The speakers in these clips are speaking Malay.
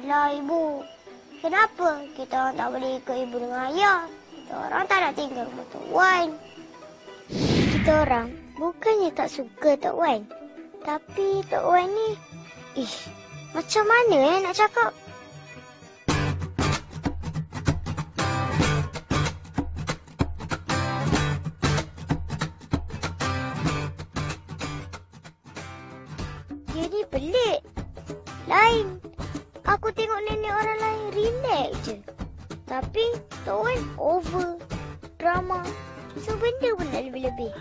Alah, Ibu. Kenapa kita orang tak boleh ikut Ibu dengan Ayah? Kita orang tak nak tinggal rumah Tok Wan. Kita orang bukannya tak suka Tok Wan. Tapi Tok Wan ni... macam mana nak cakap? Dia ni pelik. Lain. Aku tengok nenek orang lain relax je. Tapi Tok Wan over. Drama. So benda pun nak lebih-lebih.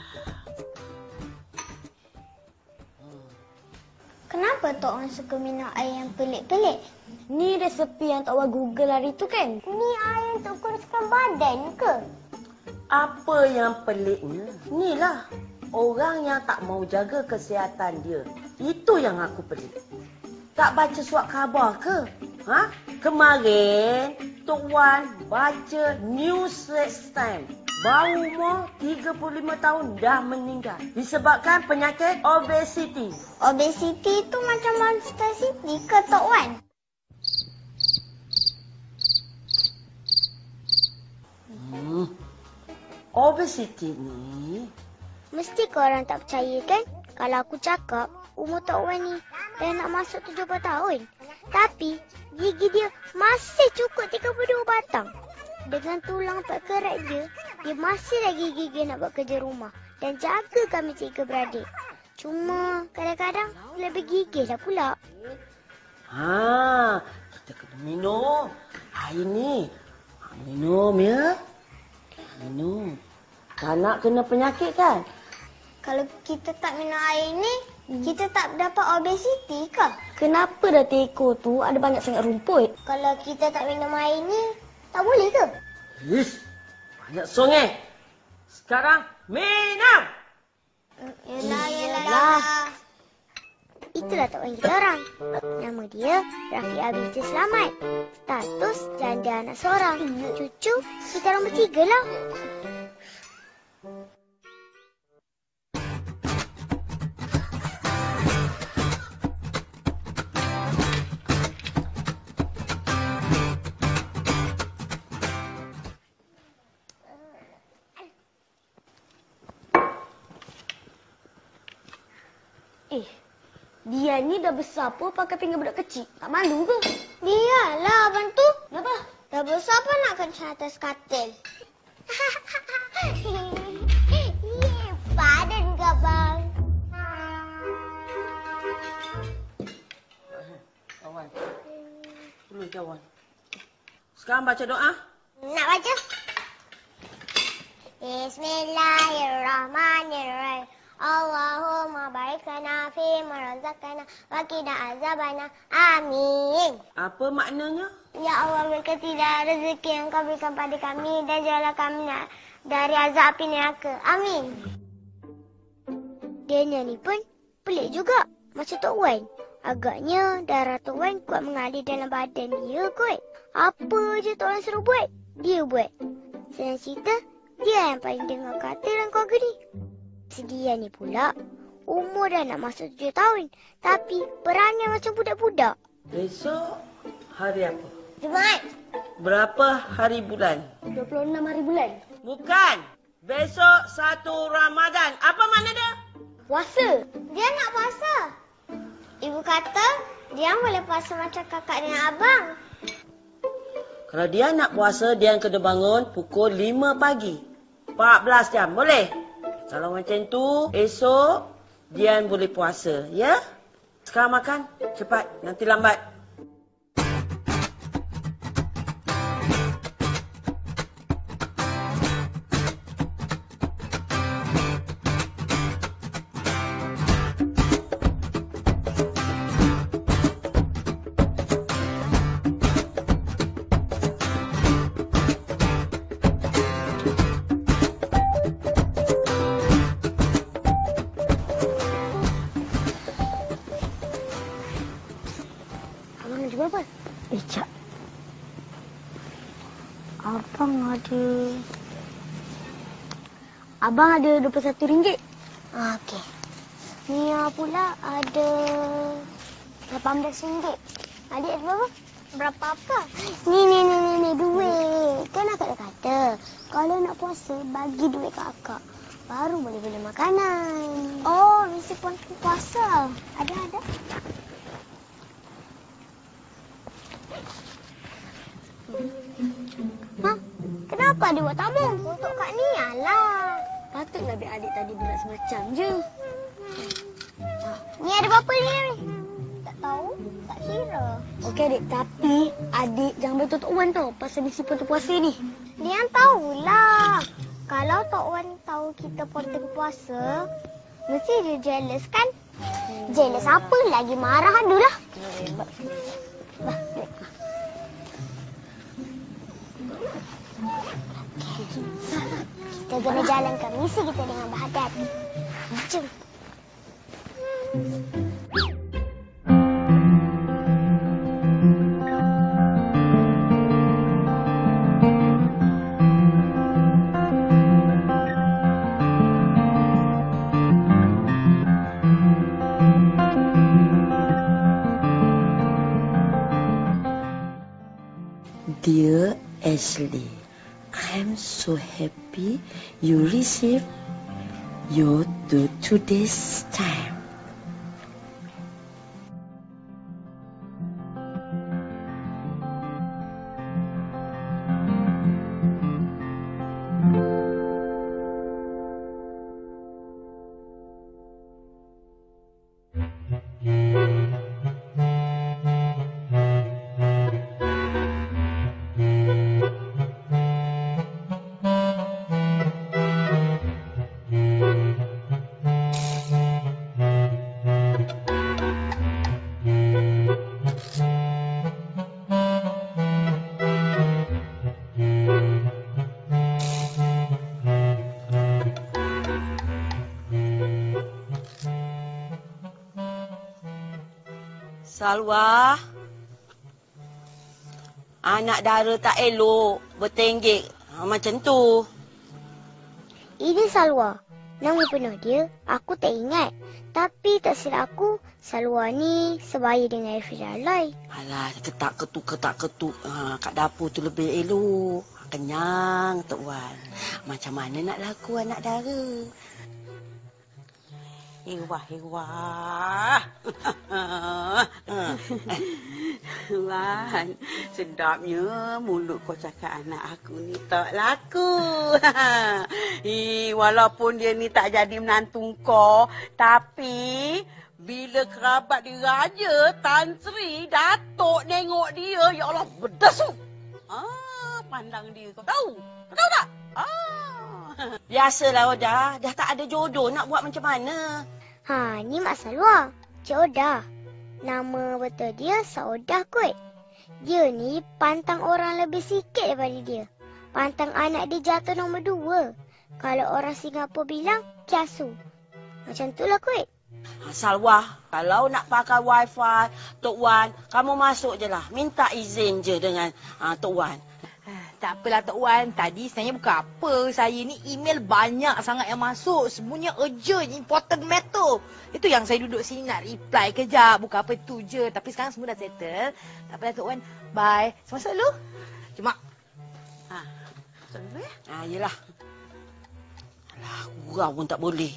Kenapa Tok Wan suka minum air yang pelik-pelik? Ni resepi yang Tok Wan Google hari tu kan? Ni air untuk kuruskan badan ke? Apa yang peliknya? Inilah orang yang tak mau jaga kesihatan dia. Itu yang aku pelik. Tak baca surat khabar ke? Kemarin Tok Wan baca news Straits Times. Baru umur 35 tahun dah meninggal disebabkan penyakit obesiti. Obesiti tu macam Monster City ke Tok Wan? Obesiti ni... Mesti korang tak percaya kan? Kalau aku cakap umur Tok Wan ni dah nak masuk 70 tahun. Tapi gigi dia masih cukup 32 batang. Dengan tulang tak kerat dia masih lagi gigih nak buat kerja rumah dan jaga kami 3 beradik. Cuma kadang-kadang lebih gigih lah pula. Kita kena minum air ni. Minum ya. Minum. Tak nak kena penyakit kan? Kalau kita tak minum air ni, kita tak dapat obesiti ke? Kenapa dah teko tu ada banyak sangat rumput? Kalau kita tak minum air ni, tak boleh ke? Banyak songeh. Sekarang minum. Yelah. Itulah Tok Wan kita orang. Nama dia Rafiq Abidin Selamat. Status janda anak seorang. Cucu kita orang bertiga lah. Dia ni dah besar pun pakai pinggan budak kecil. Tak malu ke? Biarlah abang tu. Kenapa? Dah besar pun nak kencing atas katil. Padan ke abang? Kawan. Dulu kawan. Sekarang baca doa. Nak baca? Bismillahirrahmanirrahim. Allahumma barik lana fi ma razaqtana wa qina azabana. Amin. Apa maknanya? Ya Allah, berkatilah rezeki yang kau berikan pada kami dan janganlah kami dari azab api neraka. Amin. Dia ni pun pelik juga macam Tok Wan. Agaknya darah Tok Wan kuat mengalir dalam badan dia kot. Apa je Tok Wan suruh buat, dia buat. Senang cerita, dia yang paling dengar kata dalam keluarga ni. Sedia ni pula, umur dah nak masuk 7 tahun. Tapi perangai macam budak-budak. Besok hari apa? Jumaat. Berapa hari bulan? 26 hari bulan. Bukan. Besok 1 Ramadan. Apa makna dia? Puasa. Dia nak puasa. Ibu kata dia boleh puasa macam kakak dan abang. Kalau dia nak puasa, dia kena bangun pukul 5 pagi. 14 jam. Boleh? Kalau macam tu, esok Dian boleh puasa. Ya? Sekarang makan. Cepat. Nanti lambat. Berapa? Cak. Abang ada RM21. Okey. Mia pula ada RM18. Adik ada berapa? Berapa apa? Ni duit. Kan akak dah kata, kalau nak puasa, bagi duit kat akak. Baru boleh beli makanan. Oh, mesti puasa. Ada. Ha? Kenapa dia buat tabung? Untuk Kak Nia lah. Patutlah adik tadi berat semacam je. Ni ada berapa ni? Tak tahu. Tak kira. Okey adik, tapi adik jangan beritahu Tok Wan tau pasal misi puasa puasa ni. Dia yang tahulah. Kalau Tok Wan tahu kita ponteng puasa, mesti dia jealous kan? Jealous apa lagi? Marah adulah. Kita kena jalankan misi kita dengan berhati-hati. Jom. Dear Ashley, I'm so happy you received your today's time. Salwa, anak dara tak elok bertenggek macam tu. Ini Salwa. Nama penuh dia, aku tak ingat. Tapi tak silap aku, Salwa ni sebaya dengan Elfrijalai. Alah, ketak ketuk. Kat dapur tu lebih elok. Kenyang, Tok Wan. Macam mana nak laku anak dara? Wah. Wan, sedapnya mulut kau cakap anak aku ni tak laku. Walaupun dia ni tak jadi menantu kau, tapi bila kerabat dia raja, Tan Sri, Datuk nengok dia, ya Allah, berdesuk. Pandang dia, kau tahu? Kau tahu tak? Biasalah Oda, dah tak ada jodoh, nak buat macam mana? Ni Mak Salwa. Cik Odah. Nama betul dia Saodah kot. Dia ni pantang orang lebih sikit daripada dia. Pantang anak dia jatuh nombor 2. Kalau orang Singapura bilang, kiasu. Macam tu lah kot. Salwa, kalau nak pakai wifi, Tok Wan, kamu masuk je lah. Minta izin je dengan Tok Wan. Tak apalah Tok Wan, tadi sebenarnya bukan apa. Saya ni email banyak sangat yang masuk. Semuanya urgent, important matter. Itu yang saya duduk sini nak reply kejap. Bukan apa itu je. Tapi sekarang semua dah settle. Tak apalah Tok Wan, bye. Masuk dulu. Cuma, masuk dulu ya. Yelah. Alah, gurau pun tak boleh.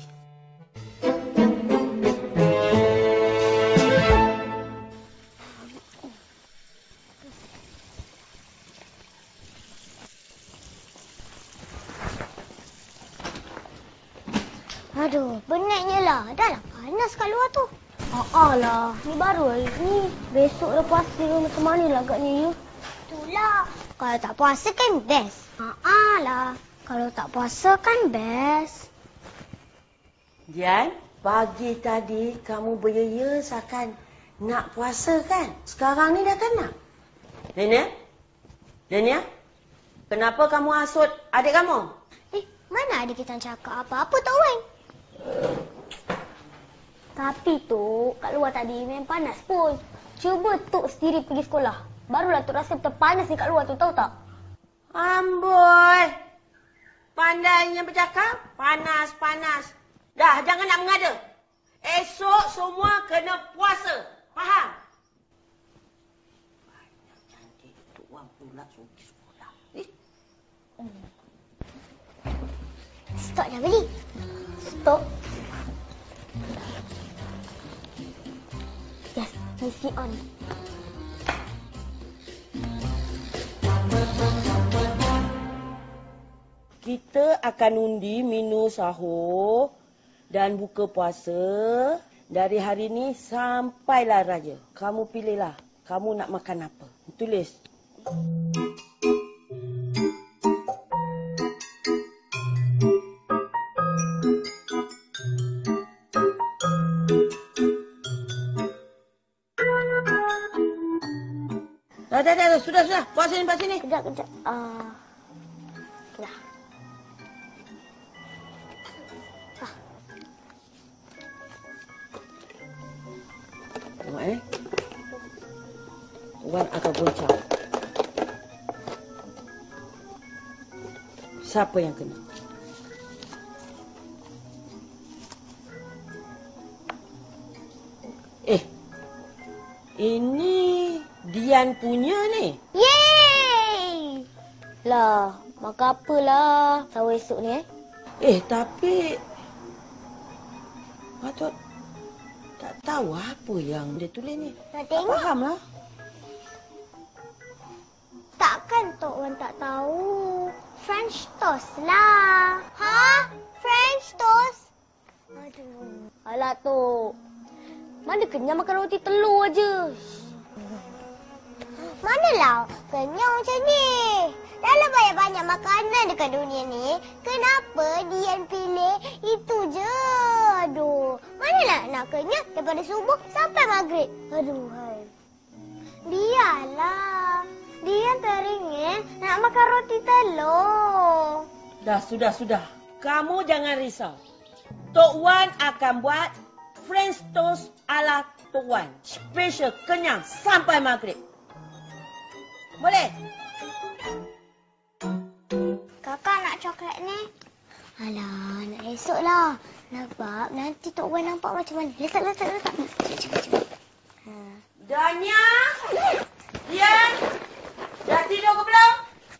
Aduh, penatnya lah. Dah lah panas kat luar tu. Lah, ni baru hari ni. Besok dah puasa, macam mana lah agaknya ya? Itulah. Kalau tak puasa kan best. Lah. Kalau tak puasa kan best. Dian, pagi tadi kamu beria seakan nak puasa kan? Sekarang ni dah tak nak. Dania, kenapa kamu hasut adik kamu? Mana ada kita cakap apa-apa Tok Wan? Tapi Tok, kat luar tadi memang panas pun. Cuba Tok sendiri pergi sekolah. Barulah Tok rasa betul panas ni kat luar tu, tahu tak? Amboi. Pandainya bercakap. Panas. Dah, jangan nak mengada. Esok semua kena puasa. Faham? pula suruh pergi sekolah. Stok dah beli. Stok. Yes, misi on. Kita akan undi menu sahur dan buka puasa dari hari ni sampailah raya. Kamu pilihlah. Kamu nak makan apa? Tulis. Dah. Sudah. Buat sini. Kejap. Dah. Tengok Wan akan goncang. Siapa yang kena? Ini Dian punya ni. Yeay! Lah, makan apalah sahur esok ni Tapi Patut tak tahu apa yang dia tulis ni. Nak Tak tengok? faham lah. Takkan Tok Wan tak tahu. French toast lah. Ha? French toast? Aduh. Alah, Tok. Mana kenyang makan roti telur aje. Manalah kenyang macam ni. Dalam banyak-banyak makanan dekat dunia ni, kenapa Dian pilih itu je? Aduh, manalah nak kenyang daripada subuh sampai maghrib. Aduh, hai. Biarlah. Dian teringin nak makan roti telur. Dah, sudah. Kamu jangan risau. Tok Wan akan buat French toast ala Tok Wan. Special kenyang sampai maghrib. Boleh? Kakak nak coklat ni? Alah, nak esok lah. Sebab nanti Tok Wan nampak macam mana. Letak. Cepat. Dania? Dian? Dah tidur ke belum?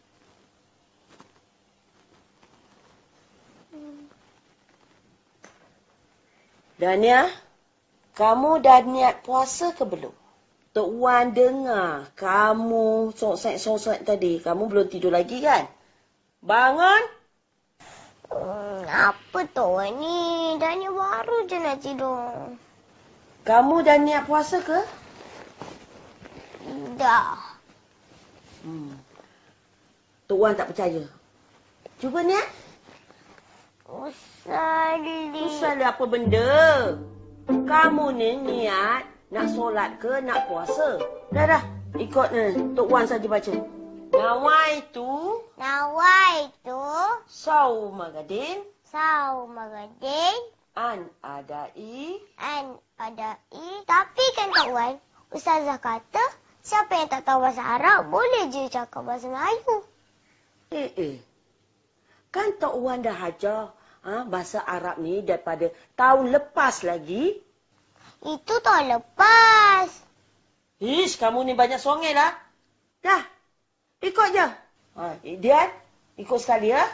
Dania, kamu dah niat puasa ke belum? Tok Wan dengar kamu sosek tadi. Kamu belum tidur lagi kan? Bangun. Apa Tok Wan ni? Dania baru je nak tidur. Kamu dah niat puasa ke? Dah. Tok Wan tak percaya. Cuba niat. Usah apa benda? Kamu ni niat nak solat ke nak puasa? Dah. Ikut ni. Tok Wan saja baca. Nawaitu Saumagadin an adai. Tapi kan Tok Wan, Ustazah kata siapa yang tak tahu bahasa Arab boleh je cakap bahasa Melayu. Kan Tok Wan dah ajar bahasa Arab ni daripada tahun lepas lagi. Itu tahun lepas. Ish, kamu ni banyak songel lah. Dah, ikut je. Dian, ikut sekali ya.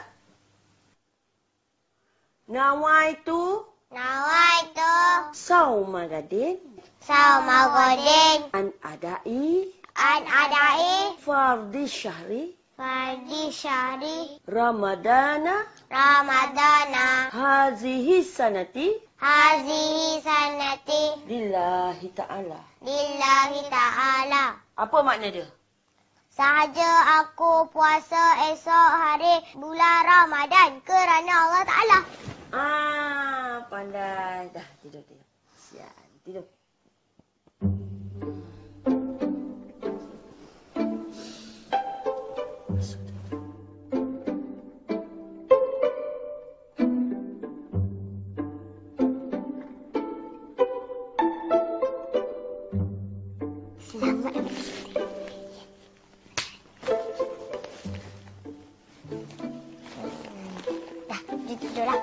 Nawaitu Saumagadin an adai Fardi syahri Ramadana Hazihi sanati Lillahi ta'ala. Apa makna dia? Sahaja aku puasa esok hari bulan Ramadan kerana Allah Ta'ala. Pandai. Dah, tidur. Sian, tidur. Tidurlah.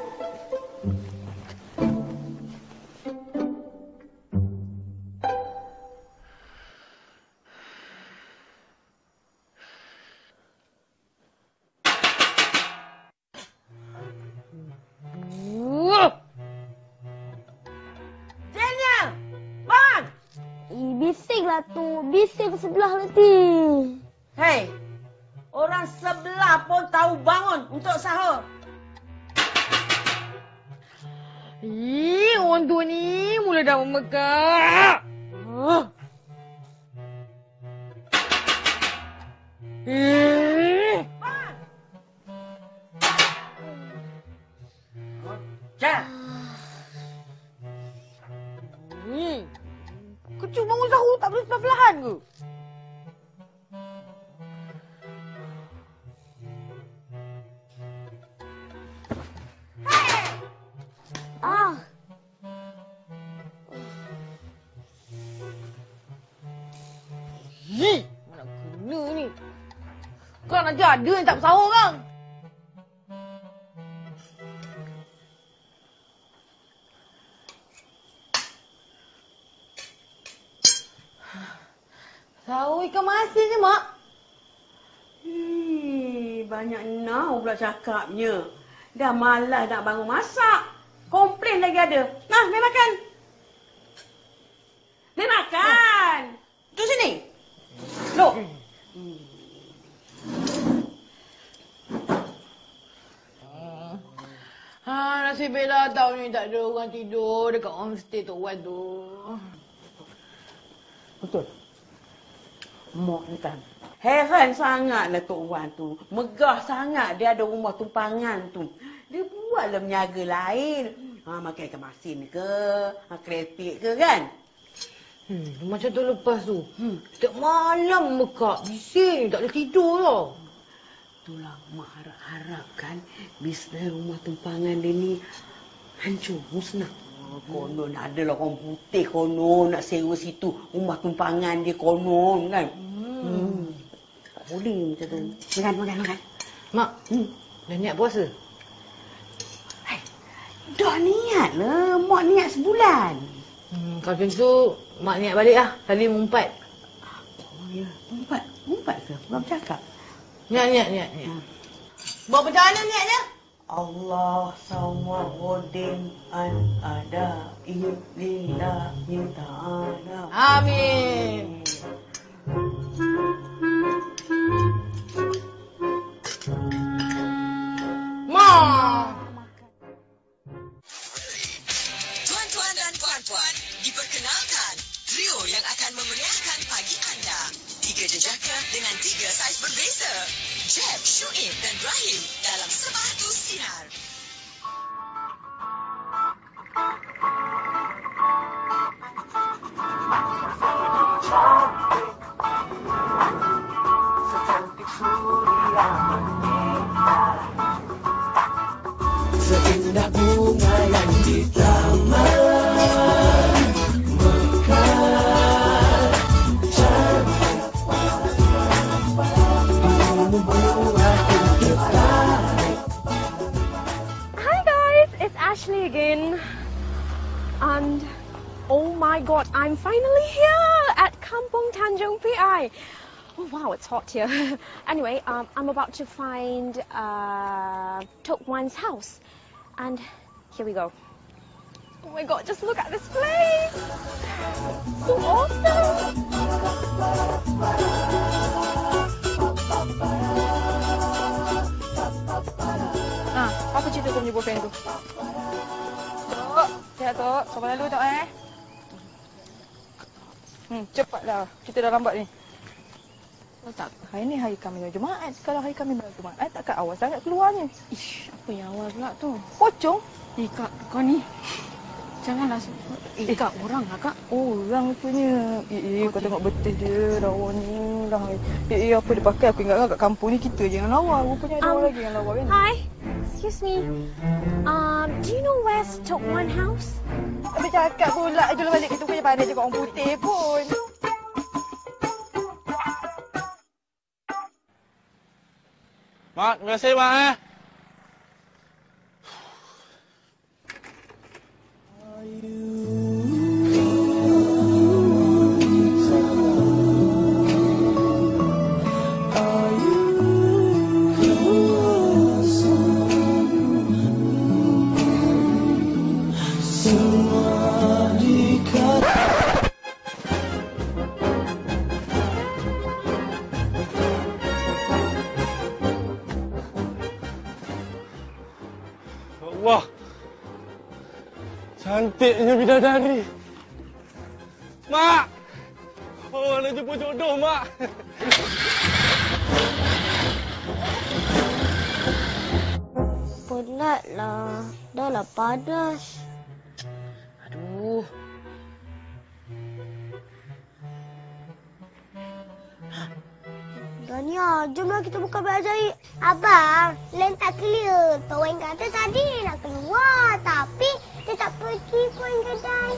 lah tu. Bising sebelah nanti. Hei, orang sebelah pun tahu bangun untuk sahur. Orang tua ni mula dah memekak. Kecil bangun sahur tak boleh perlahan ke? Mana kena ni? Kau nak ada yang tak bersahur kan? Sahur ikan masin je, Mak. Banyak now pula cakapnya. Dah malas nak bangun masak. Komplain lagi ada. Nah, main makan. Main makan. Tu sini. Look. Nasib Bella tahu ni tak ada orang tidur dekat homestay Tok Wan tu. Betul. Mak ni kan. Heran sangatlah Tok Wan tu. Megah sangat dia ada rumah tumpangan tu. Dia buatlah menyaga lain. Makan ikan masin ke, kerepek ke kan? Macam tu lepas tu. Setiap malam mekak, bising, tak boleh tidur tau. Itulah mak harap-harapkan bisnes rumah tumpangan dia ni hancur, musnah. Konon adalah orang putih konon nak sewa situ rumah tumpangan dia konon kan. Tak boleh macam tu. Makan. Mak, dah niat puasa? Hai, dah niat lah. Mak niat sebulan. Kalau macam tu, Mak niat balik lah. Tadi mengumpat. Oh ya, mengumpat ke? Bukan bercakap. Niat. Buat macam mana niatnya? Allah Sawahodin Al-Ada Lillahi Ta'ala. Amin. Tuan-tuan dan puan-puan, diperkenalkan trio yang akan memeriahkan pagi anda. 3 jejaka dengan 3 saiz berbeza. Jeb, Syuib dan Rahim dalam Sebatu Sinar. Secantik suria menyintar, seindah bunga yang di taman mekar, cantik membuatku tertarik. Hi guys, it's Ashley again. And oh my god, I'm finally here at Kampung Tanjung PI. Oh wow, it's hot here. Anyway, I'm about to find Tok Wan's house. And here we go. Oh my god, just look at this place. So awesome. Apa cerita kau punya boyfriend tu? Tok, siap Tok. Sabar lalu Tok cepatlah. Kita dah lambat ni. Oh tak, hari ni hari kami Jumaat. Kalau hari kami baru Jumaat, takkan awal sangat keluarnya. Ish, apa yang awal pula tu? Pocong? Kak, kau ni. Janganlah sebut. Kak, orang lah Kak. Orang punya. Kau tengok betis dia, lawa ni lah. Apa dia pakai? Aku ingat kat kampung ni kita je yang lawa. Rupanya ada orang lagi yang lawa kan? Hi, excuse me. Do you know where's Tok Wan house? Habis cakap pula, jual balik kita punya pandai je kat orang putih pun. Mak, terima kasih Mak Cantiknya bidadari. Mak! Oh, nak jumpa jodoh, Mak. Penatlah. Dah lah panas. Aduh. Dania, jomlah kita buka beg ajaib. Abang, lem tak clear. Tok Wan kata tadi nak keluar. Tapi dia tak pergi pun kedai.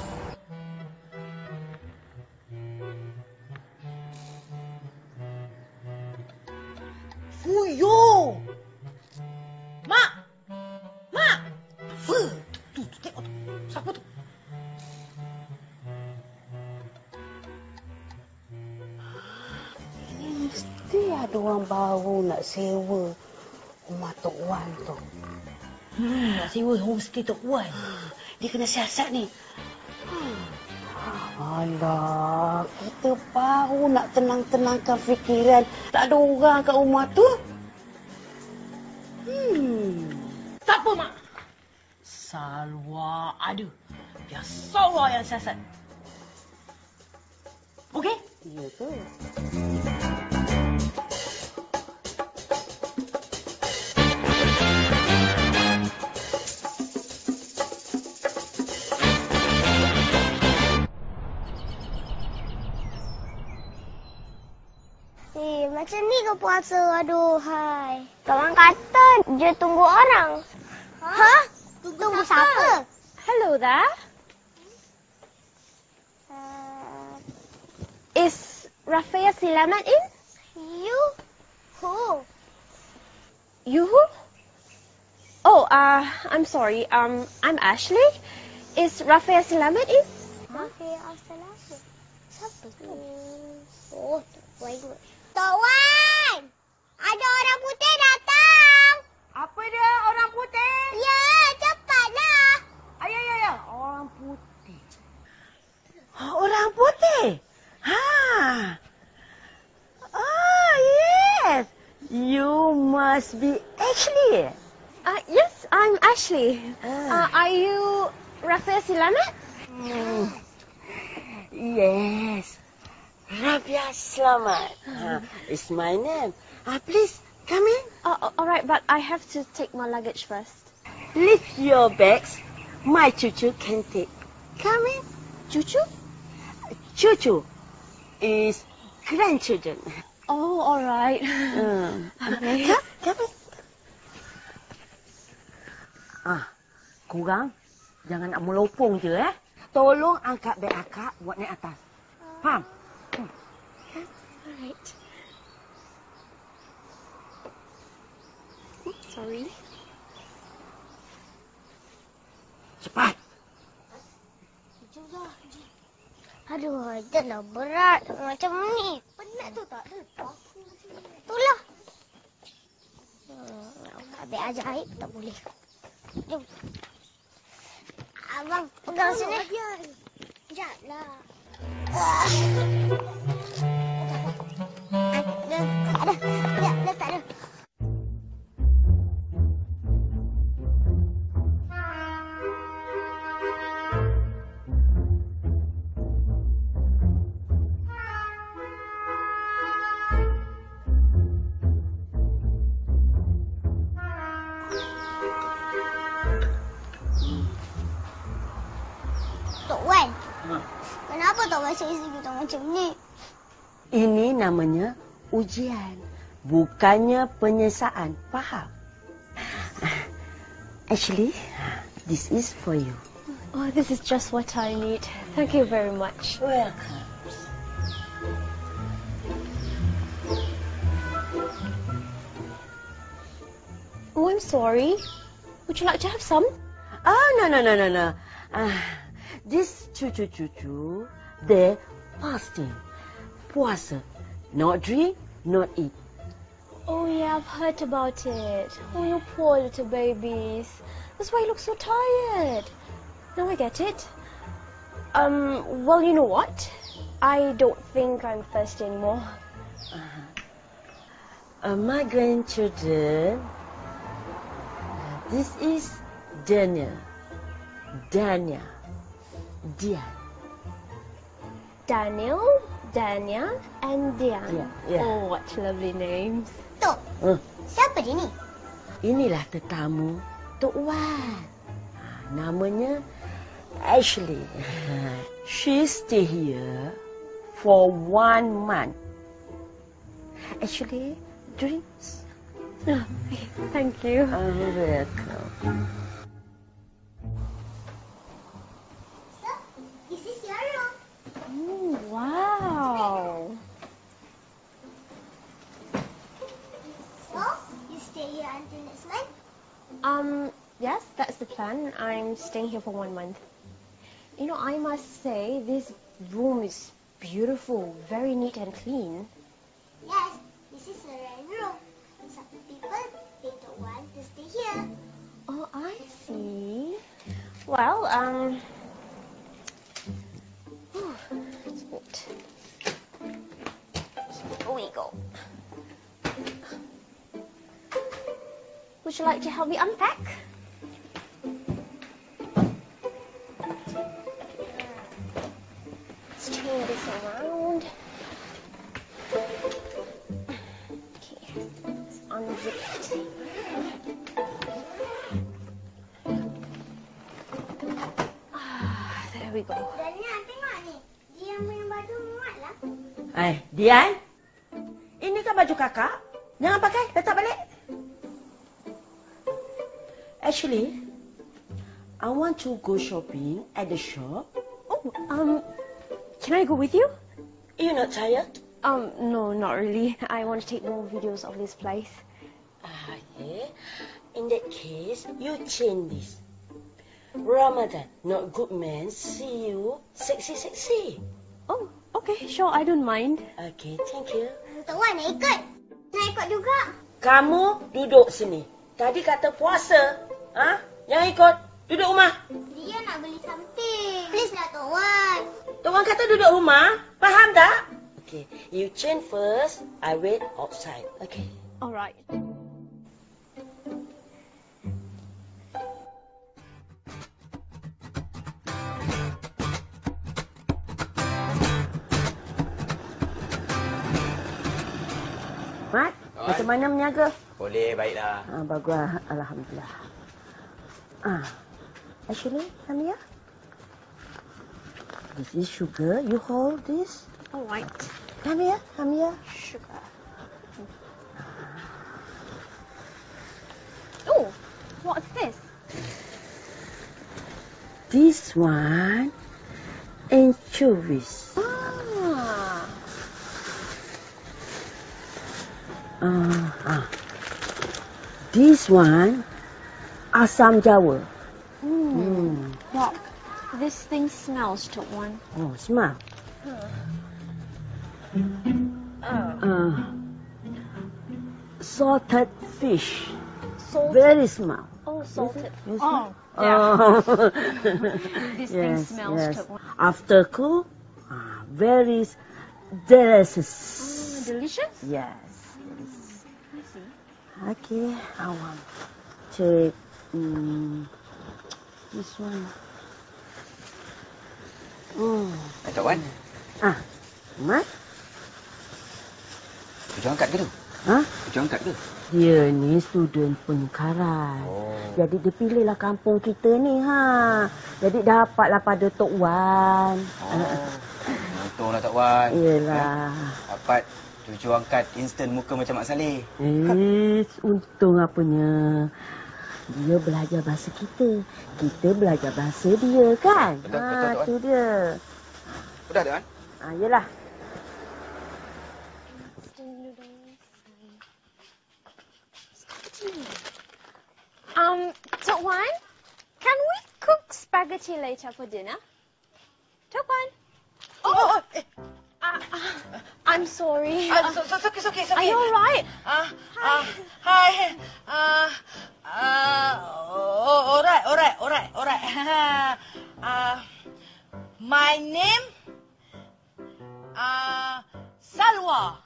Fuyo! Mak! Mak! Apa? Tu, tengok tu. Siapa tu? Mesti ada orang baru nak sewa rumah Tok Wan tu. Nak sewa homestay Tok Wan. Dia kena siasat ni. Alah, kita baru nak tenang-tenangkan fikiran. Tak ada orang kat rumah tu. Siapa, Mak? Salwa ada. Biar Salwa yang siasat. Okey? Ya ke? Macam ni ke puasa? Aduh, hai. Kawan kata dia tunggu orang. Ha? Tunggu siapa? Hello there. Is Rafia Silamat in? You? Who? You who? Oh, I'm sorry. I'm Ashley. Is Rafia Silamat in? Rafia Silamat. Siapa tu? Oh, Tok Wan. Tok Wan! Ada orang putih datang. Apa dia orang putih? Ya, cepatlah. Ya. Orang putih. Orang putih? Ha. Oh, yes. You must be Ashley. Yes, I'm Ashley. Are you Rafia Silamat? Yes. Rafia Selamat. It's my name. Please, come in. All right, but I have to take my luggage first. Leave your bags. My cucu can take. Come in. Cucu? Cucu is grandchildren. Oh, all right. Okay. Come in. Korang jangan nak melopong je, Tolong angkat beg akak buat naik atas. Faham? All right. Sorry. Cepat. Aduh, dah lah berat. Macam ni. Penat tu tak ada. Itulah. Habis ajaib tak boleh. Jom. Abang, pegang sini. Sekejaplah. Dah tak ada. Tok Wan, kenapa Tok Wan sering kita macam ni? Ini namanya ujian. Bukannya penyiksaan. Faham? Actually, this is for you. Oh, this is just what I need. Thank you very much. Welcome. Oh, I'm sorry. Would you like to have some? Oh, no. This cucu, they're fasting. Puasa. Not drink, not eat. Oh, yeah, I've heard about it. Oh, you poor little babies. That's why you look so tired. Now I get it. Well, you know what? I don't think I'm thirsty anymore. My grandchildren, this is Dania. Dian. Daniel, Dania, and Dian. Ya. Oh, what lovely names. Tok, siapa dia ni? Inilah tetamu Tok Wan. Namanya Ashley. She stay here for 1 month. Actually, drinks. Thank you. Welcome. So, this is your room. Wow. So, you stay here until next month? Yes, that's the plan. I'm staying here for 1 month. You know, I must say, this room is beautiful, very neat and clean. Yes, this is a rent room. Some people, they don't want to stay here. Oh, I see. Well, it's good. Here we go. Would you like to help me unpack? Let's turn this around. Okay, let's unzip it. There we go. Daniel, tengok ni. Dia punya baju muat lah. Dian. Ini kan baju kakak. Jangan pakai. Letak balik. Actually, I want to go shopping at the shop. Oh, can I go with you? You're not tired? No, not really. I want to take more videos of this place. Yeah. In that case, you change this. Ramadan, not good man. See you, sexy. Oh, okay, sure, I don't mind. Okay, thank you. Tok Wan nak ikut. Nak ikut juga. Kamu duduk sini. Tadi kata puasa. Jangan ikut. Duduk rumah. Dia nak beli something. Please lah Tok Wan. Tok Wan kata duduk rumah. Faham tak? Okay, you change first. I wait outside. Okay. All right. Mat, macam mana meniaga? Boleh, baiklah. Bagus. Alhamdulillah. Actually, come here. This is sugar. You hold this. All right. Come here. Sugar. Oh, what's this? This one, anchovies. This one, asam Jawa. Wow, this thing smells, Tok Wan. Oh, smell. Salted fish. Salted? Very smell. Oh, salted. Yes, Oh, yeah. This thing smells, Tok Wan. After cook, very delicious. Delicious? Yes. I see. Okay, I want to take this one. Tok Wan, Mat? tujuan angkat ke tu? Tujuan angkat ke? Dia ni student pengkaran. Jadi dia pilihlah kampung kita ni. Jadi dapatlah pada Tok Wan. Untunglah Tok Wan. Yelah. Dapat tujuh angkat instan muka macam Mak Saleh. Untung apanya. Dia belajar bahasa kita. Kita belajar bahasa dia kan? Betul, Tok Wan. Tu dia. Sudah, Tok Wan? Yelah. Tok Wan, can we cook spaghetti later for dinner? Tok Wan? I'm sorry. It's okay. Are you all right? Hi. All right. My name, Salwa.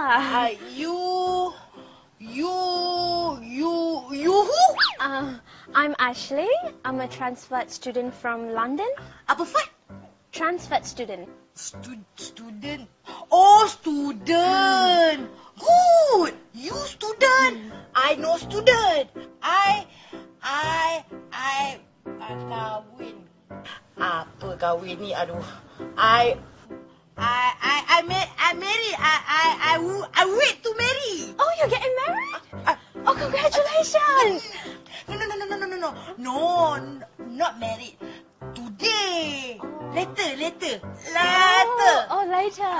Salwa. You who? I'm Ashley. I'm a transferred student from London. Apa Fat? Transferred student. Student. Oh, student. Good. You student. I no student. I kahwin. Apa kahwin ni? Aduh. I married. I wait to marry. Oh, you're getting married? Oh, congratulations. No, not married. Today. Later. Oh, later.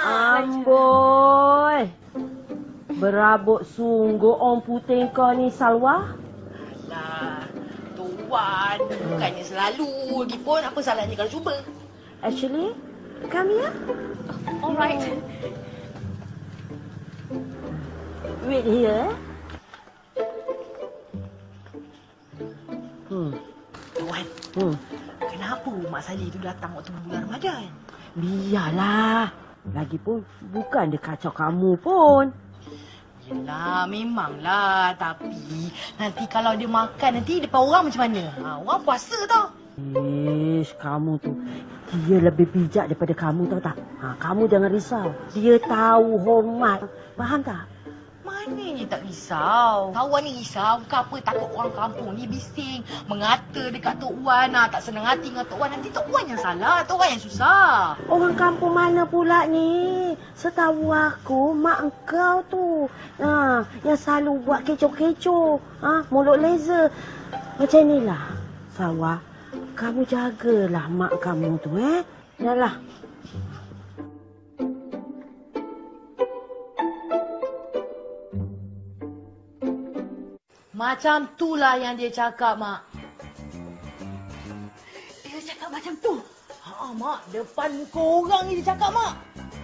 Amboi. Berabuk sungguh orang putih kau ni, Salwa. Alah, Tuan. Bukannya selalu. Lagipun apa salahnya kalau cuba? Actually, come here. All right. Wait here. Tuan, kenapa Mak Saleh tu datang waktu bulan Ramadan? Biarlah. Lagipun bukan dia kacau kamu pun. Yelah, memanglah. Tapi nanti kalau dia makan nanti depan orang macam mana? Orang puasa tau. Ish, kamu tu. Dia lebih bijak daripada kamu, tahu tak? Kamu jangan risau. Dia tahu hormat. Faham tak? Mananya tak risau. Kawan ni risau ke apa? Takut orang kampung ni bising. Mengata dekat Tok Wan. Tak senang hati dengan Tok Wan. Nanti Tok Wan yang salah. Tok Wan yang susah. Orang kampung mana pula ni? Setahu aku, mak engkau tu. Yang selalu buat kecoh-kecoh. Mulut laser. Macam inilah. Salwa, kamu jagalah mak kamu tu, Yalah. Macam itulah yang dia cakap, Mak. Dia cakap macam tu? Mak. Depan muka orang ni dia cakap, Mak.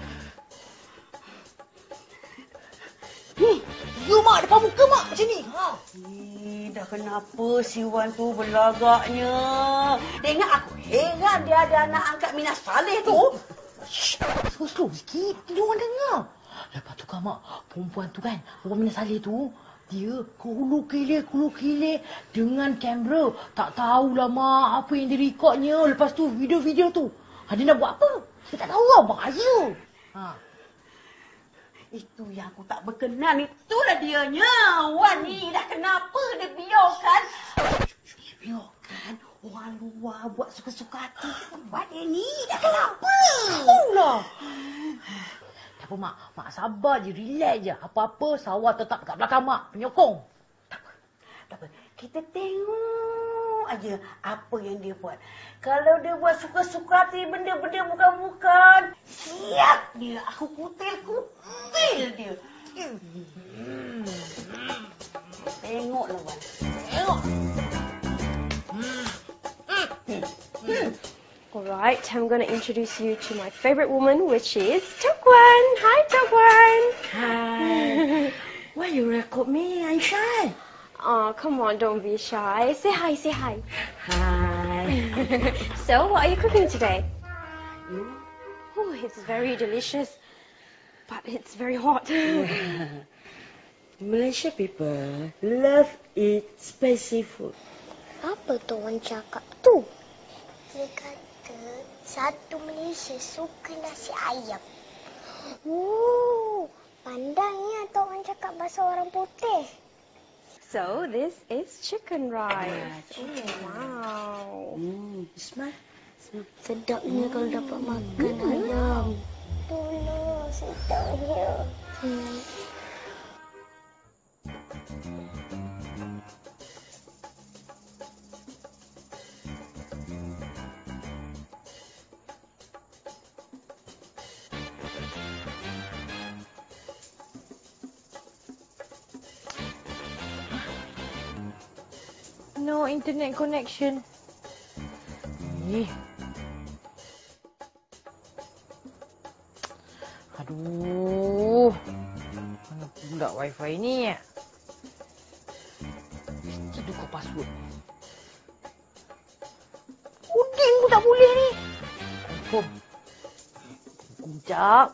Ni, you, Mak. Depan muka, Mak. Macam ni. Dah kenapa si Wan tu berlagaknya? Dia ingat aku heran dia ada anak angkat Mina Saleh tu. Slow sikit. Dia orang dengar. Lepas tu kan, Mak. Perempuan tu kan. Orang Mina Saleh tu. Dia kulu kilir dengan kamera. Tak tahulah, Mak, apa yang direkodnya. Lepas tu, video-video tu. Dia nak buat apa? Dia tak tahu lah, bahaya. Itu yang aku tak berkenan. Itulah dianya. Wan ni dah kenapa dia biarkan. Dia biarkan orang luar buat suka-suka hati. Buat dia ni dah kenapa? Tahulah. Tak apa, Mak. Mak sabar je. Relax je. Apa-apa, Sawah tetap kat belakang Mak. Penyokong. Tak apa. Kita tengok aja apa yang dia buat. Kalau dia buat suka-suka hati benda-benda bukan-bukan, siap dia. Aku kutil dia. Tengoklah, Wan. Tengok. Alright, I'm going to introduce you to my favourite woman, which is Tok Wan. Hi, Tok Wan. Hi. Why you record me? I'm shy. Oh, come on, don't be shy. Say hi. Hi. So, what are you cooking today? Oh, it's very delicious, but it's very hot. Malaysia people love eat spicy food. Apa tu orang cakap tu? Dia kata satu Malaysia suka nasi ayam. Pandangnya tu orang cakap bahasa orang putih. So, this is chicken rice. Wow. Smart. Sedapnya kalau dapat makan ayam. Tolong, sedapnya. No internet connection. Aduh. Mana pula wifi ni? Mesti tukar password. Uding pun tak boleh ni. Confirm. Sekejap.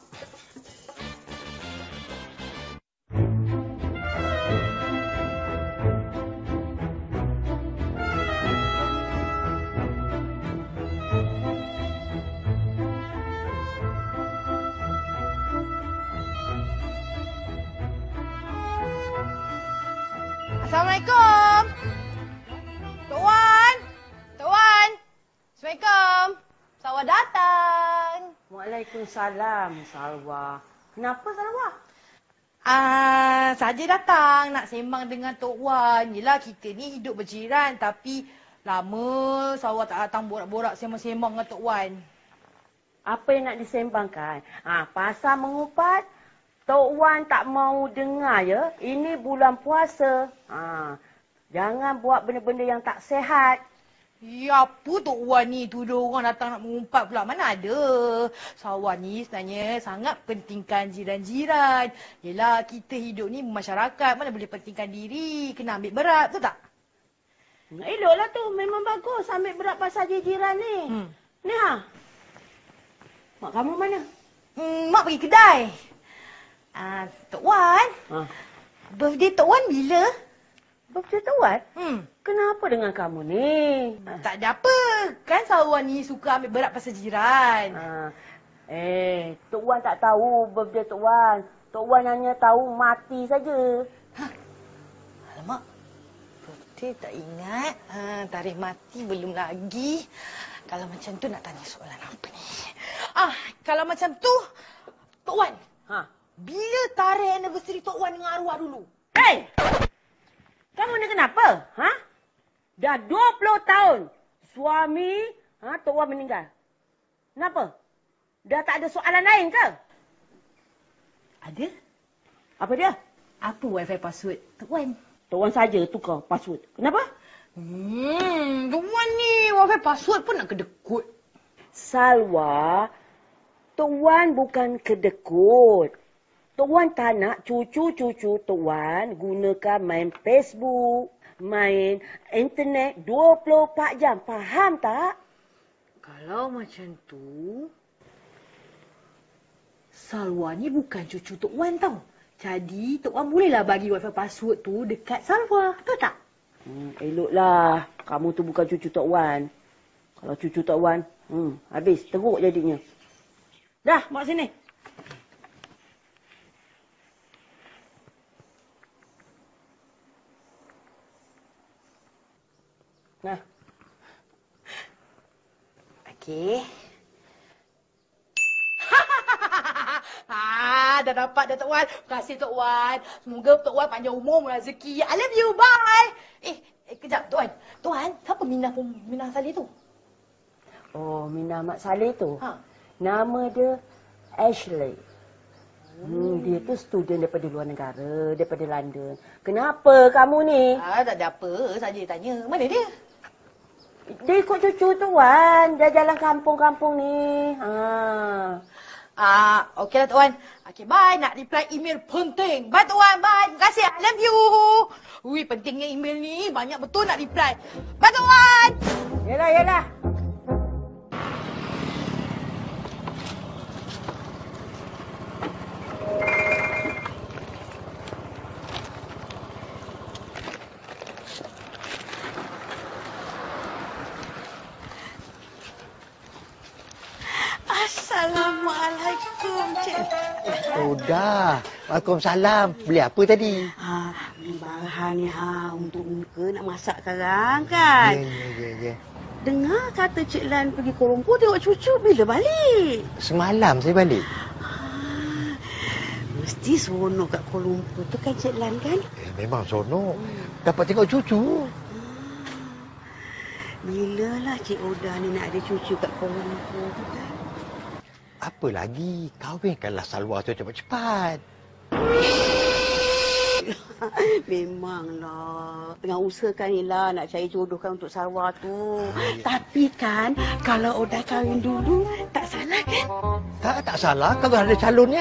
Assalamualaikum. Tok Wan. Tok Wan. Assalamualaikum. Salwa datang. Waalaikumsalam, Salwa. Kenapa, Salwa? Saja datang nak sembang dengan Tok Wan. Yelah, kita ni hidup berjiran tapi lama Salwa tak datang borak-borak sembang-sembang dengan Tok Wan. Apa yang nak disembangkan? Pasal mengupat, Tok Wan tak mau dengar ya. Ini bulan puasa. Jangan buat benda-benda yang tak sihat. Ya, apa Tok Wan ni tuduh orang datang nak mengumpat pula? Mana ada. Salwa ni sebenarnya sangat pentingkan jiran-jiran. Yelah, kita hidup ni bermasyarakat. Mana boleh pentingkan diri. Kena ambil berat, betul tak? Eloklah tu. Memang bagus ambil berat pasal jiran ni. Ni mak kamu mana? Mak pergi kedai. Tok Wan. Birthday Tok Wan bila? Birthday Tok Wan? Kenapa dengan kamu ni? Tak ada apa. Kan Salwa ni suka ambil berat pasal jiran. Tok Wan tak tahu birthday Tok Wan. Tok Wan hanya tahu mati saja. Alamak. Birthday tak ingat. Tarikh mati belum lagi. Kalau macam tu nak tanya soalan apa ni? Kalau macam tu, Tok Wan. Bila tarikh anniversary Tok Wan dengan arwah dulu? Hei! Kamu ni kenapa? Dah 20 tahun suami Tok Wan meninggal. Kenapa? Dah tak ada soalan lain ke? Ada. Apa dia? Apa wifi password Tok Wan? Tok Wan saja tukar password. Kenapa? Tok Wan ni wifi password pun nak kedekut. Salwa, Tok Wan bukan kedekut. Tok Wan tak nak cucu-cucu Tok Wan gunakan main Facebook, main internet 24 jam. Faham tak? Kalau macam tu, Salwa ni bukan cucu Tok Wan tau. Jadi Tok Wan bolehlah bagi wifi password tu dekat Salwa. Betul tak? Eloklah. Kamu tu bukan cucu Tok Wan. Kalau cucu Tok Wan, habis. Teruk jadinya. Dah, bawa sini. Nah. Okey. Dah dapat dah Tok Wan. Terima kasih Tok Wan. Semoga Tok Wan panjang umur, rezeki. I love you. Bye. Kejap Tok Wan. Tok Wan, siapa Minah Saleh tu? Oh, Minah Mak Saleh tu? Nama dia Ashley. Dia tu student daripada luar negara, daripada London. Kenapa kamu ni? Tak ada apa. Saja tanya. Mana dia? Dia ikut cucu tu Wan. Dia jalan kampung-kampung ni. Okeylah Tok Wan. Okey, bye. Nak reply email penting. Bye Tok Wan. Bye. Terima kasih. I love you. Pentingnya email ni. Banyak betul nak reply. Bye Tok Wan. Yelah. Assalamualaikum, Cik. Sudah. Waalaikumsalam. Beli apa tadi? Beli bahan ni untuk muka nak masak sekarang kan. Ya. Dengar kata Cik Lan pergi Kuala Lumpur tengok cucu, bila balik? Semalam saya balik. Mesti seronok kat Kuala Lumpur tu kan Cik Lan kan? Memang seronok. Dapat tengok cucu. Bilalah Cik Oda ni nak ada cucu kat Kuala Lumpur tu kan? Apa lagi? Kahwinkanlah Salwa tu cepat-cepat. Memanglah. Tengah usahakan ni lah nak cari jodohkan untuk Salwa tu. Tapi kan, kalau Oda kahwin dulu, tak salah kan? Tak salah kalau ada calonnya.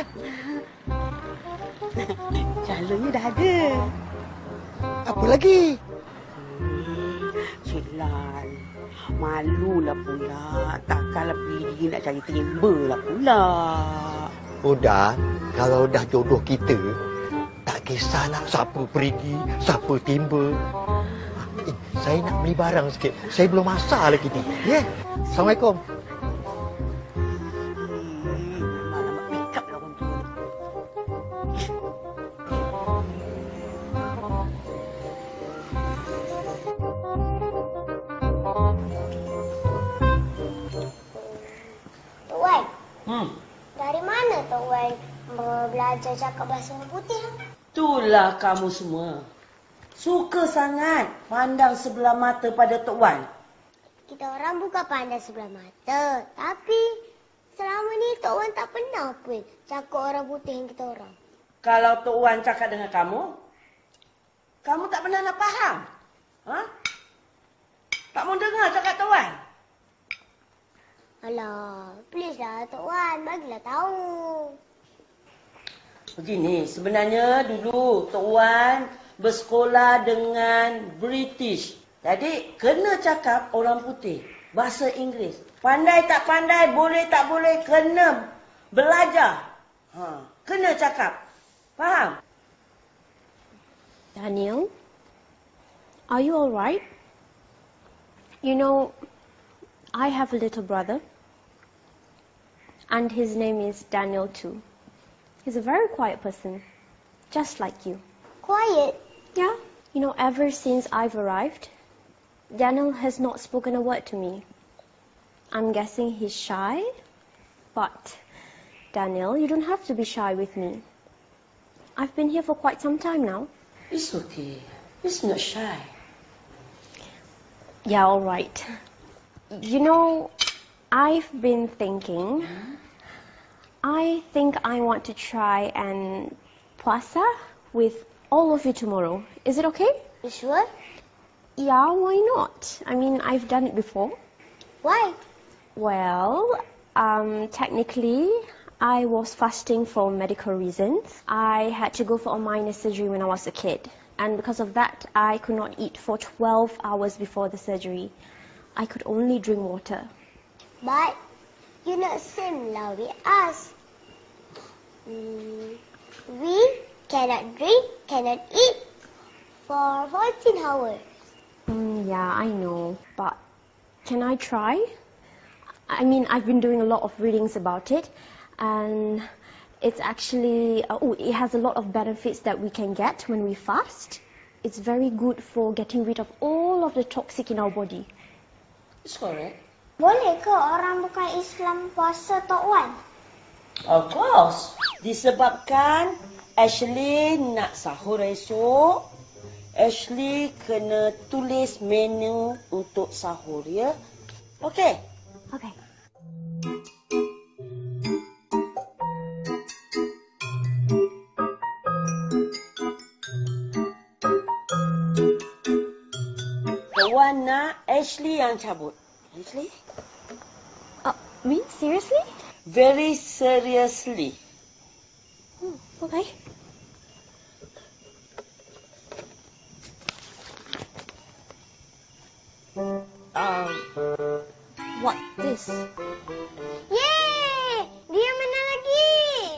Calonnya dah ada. Apa lagi? Cik Lan, malulah pula. Takkanlah pergi nak cari timba lah pula. Udah, kalau dah jodoh kita, tak kisahlah siapa pergi, siapa timba. Saya nak beli barang sikit. Saya belum masak lagi ni. Ya? Assalamualaikum. Dari mana Tok Wan belajar cakap bahasa orang putih? Itulah kamu semua. Suka sangat pandang sebelah mata pada Tok Wan. Kita orang bukan pandai sebelah mata. Tapi selama ni Tok Wan tak pernah pun cakap orang putih dengan kita orang. Kalau Tok Wan cakap dengan kamu tak pernah nak faham. Ha? Tak mau dengar cakap Tok Wan? Alah, please lah Tok Wan, bagilah tahu. Begini, sebenarnya dulu Tok Wan bersekolah dengan British. Jadi, kena cakap orang putih. Bahasa Inggeris. Pandai tak pandai, boleh tak boleh, kena belajar. Kena cakap. Faham? Daniel, are you all right? You know, I have a little brother. And his name is Daniel too. He's a very quiet person. Just like you. Quiet? Yeah. You know, ever since I've arrived, Daniel has not spoken a word to me. I'm guessing he's shy. But, Daniel, you don't have to be shy with me. I've been here for quite some time now. It's okay. He's not shy. Yeah, all right. You know, I've been thinking, I think I want to try and puasa with all of you tomorrow. Is it okay? You sure? Yeah, why not? I mean, I've done it before. Why? Well, technically, I was fasting for medical reasons. I had to go for a minor surgery when I was a kid. And because of that, I could not eat for 12 hours before the surgery. I could only drink water. But you're not same lah with us. We cannot drink, cannot eat for 14 hours. Yeah, I know. But can I try? I mean, I've been doing a lot of readings about it. And it's actually, it has a lot of benefits that we can get when we fast. It's very good for getting rid of all of the toxic in our body. It's correct. Boleh ke orang bukan Islam puasa Tok Wan? Of course. Disebabkan Ashley nak sahur esok. Ashley kena tulis menu untuk sahur, ya? Okey? Okay. Tok Wan nak Ashley yang cabut. Ashley? Me? Seriously? Very seriously. Okay. What this? Yeay! Dia menang lagi!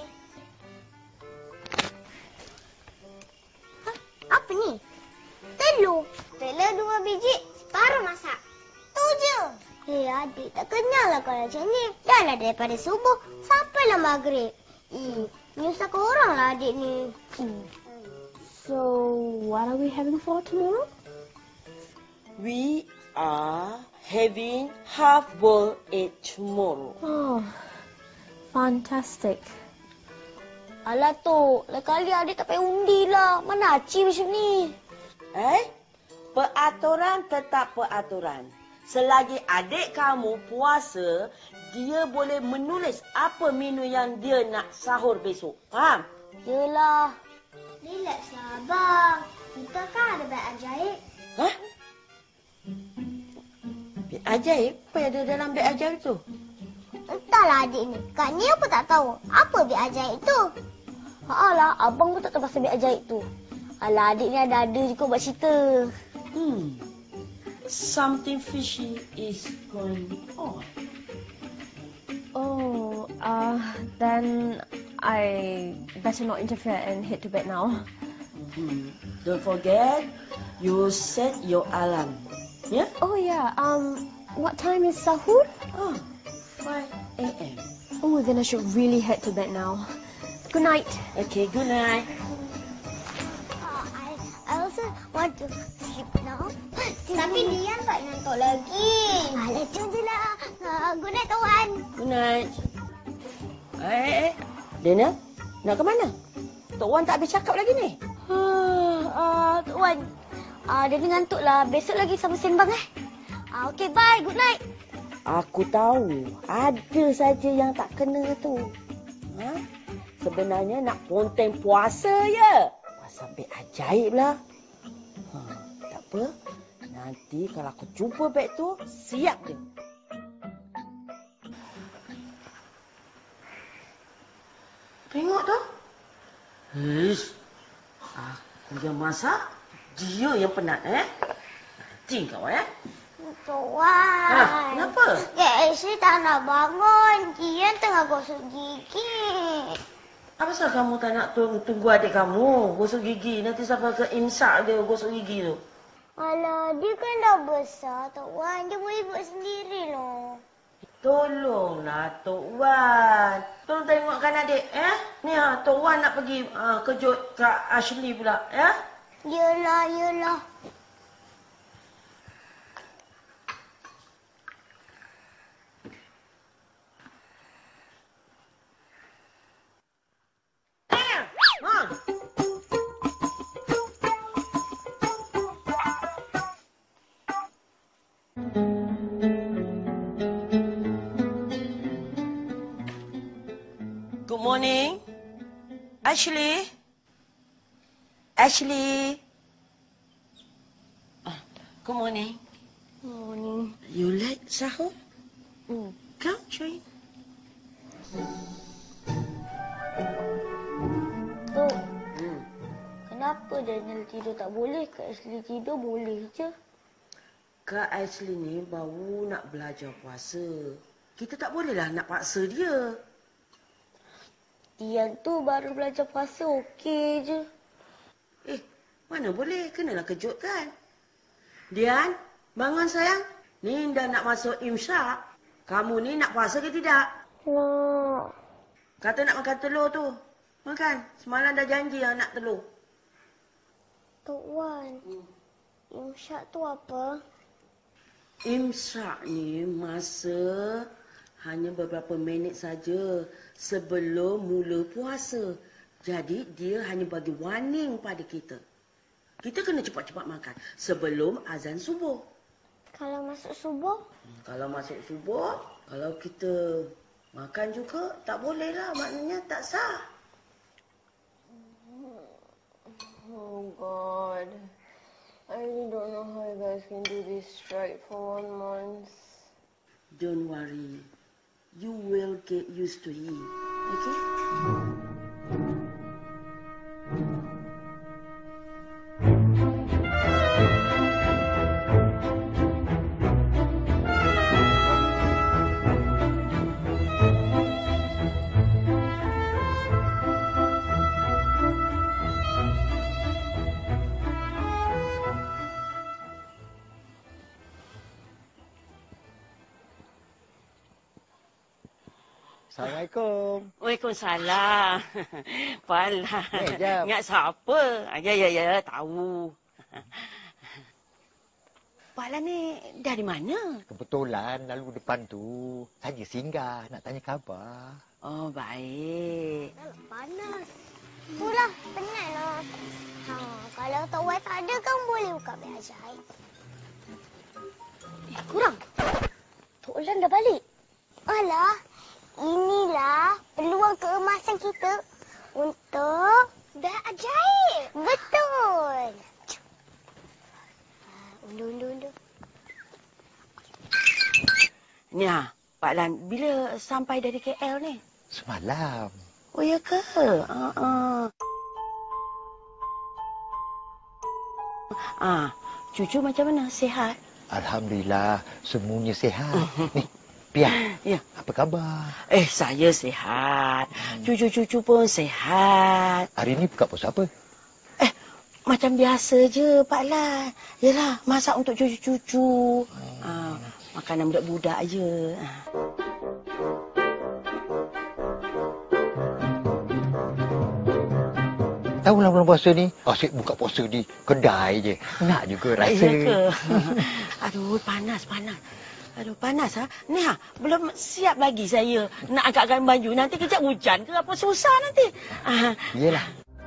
Apa ni? Telur. Telur 2 biji, separuh masak. Tu je. Adik tak kenal lah kalau macam ni. Dah lah daripada subuh sampailah maghrib. Menyusahkan orang lah adik ni. So, what are we having for tomorrow? We are having half boiled egg tomorrow. Oh, fantastic. Alah tu, lain kali adik tak payah undi lah. Mana aci macam ni? Peraturan tetap peraturan. Selagi adik kamu puasa, dia boleh menulis apa menu yang dia nak sahur besok. Faham? Yelah. Relaxlah abang. Kita kan ada beg ajaib. Hah? Beg ajaib? Apa yang ada dalam beg ajaib tu? Entahlah adik ni. Kak Nia pun tak tahu apa beg ajaib tu. Alah, abang pun tak tahu pasal beg ajaib tu. Alah, adik ni ada juga buat cerita. Something fishy is going on. Oh, then I better not interfere and head to bed now. Don't forget, you set your alarm. Yeah? Oh yeah, what time is sahur? 5 a.m. Oh, then I should really head to bed now. Good night. Okay, good night. I also want to sleep now. Tapi dia tak ngantuk lagi. Alah, tu je lah. Good night, kawan. Good night. Dina, nak ke mana? Tok Wan tak habis cakap lagi ni. Tok Wan, dia ni ngantuk lah. Besok lagi sama sembang Okey, bye. Good night. Aku tahu. Ada saja yang tak kena tu. Sebenarnya nak ponteng puasa je. Puasa beg ajaib lah. Tak apa. Nanti kalau aku jumpa beg tu, siap je. Tengok tu. Aku yang masak, dia yang penat Cing kau Tok Wan. Kenapa? Ashley tak nak bangun. Kian tengah gosok gigi. Apa pasal kamu tak nak tunggu adik kamu gosok gigi? Nanti sampai ke imsak dia gosok gigi tu. Alah, dia kan dah besar, Tok Wan. Dia boleh buat sendiri loh. Tolonglah Tok Wan. Tolong tengokkan adik Ni Tok Wan nak pergi kejut Kak Ashley pula Yelah. Good morning. Ashley. Good morning. Morning. You like sahur? Come, join. Tok, kenapa Daniel tidur tak boleh? Kak Ashley tidur boleh je. Kak Ashley ni baru nak belajar puasa. Kita tak bolehlah nak paksa dia. Dian tu baru belajar puasa okey je. Mana boleh? Kenalah kejutkan. Dian, bangun sayang. Ni dah nak masuk imsak. Kamu ni nak puasa ke tidak? Nak. Kata nak makan telur tu. Makan. Semalam dah janji yang nak telur. Tok Wan, imsak tu apa? Imsak ni masa hanya beberapa minit saja sebelum mula puasa. Jadi dia hanya bagi warning pada kita. Kita kena cepat-cepat makan sebelum azan subuh. Kalau masuk subuh? Kalau masuk subuh, kalau kita makan juga tak boleh lah. Maknanya tak sah. Oh God. I really don't know how you guys can do this strike for 1 month. Don't worry. You will get used to it. Okay? Assalamualaikum. Waalaikumsalam. Palah. Ingat siapa? Ya, tahu. Palah ni dari mana? Kebetulan lalu depan tu. Saja singgah nak tanya khabar. Oh, baik. Panas. Itulah, penatlah. Kalau Tok Wan tak ada kan boleh buka beg ajaib. Kurang. Tok Lan dah balik. Alah, inilah peluang keemasan kita untuk beg ajaib. Betul. Undur. Ni Pak Lan, bila sampai dari KL ni? Semalam. Oh, ya ke? Cucu macam mana? Sihat? Alhamdulillah, semuanya sihat. Ni, Pia. Ya. Apa khabar? Saya sihat. Cucu-cucu pun sihat. Hari ni buka puasa apa? Macam biasa je, Pak Lan. Yalah, masak untuk cucu-cucu. Makanan budak-budak je. Tahulah bulan puasa ni, asyik buka puasa di kedai je. Nak juga rasa. Ya ke? Aduh, panas. Aduh, panas ha. Ni ha, belum siap lagi saya nak angkatkan baju. Nanti kejap hujan ke apa, susah nanti. Yelah.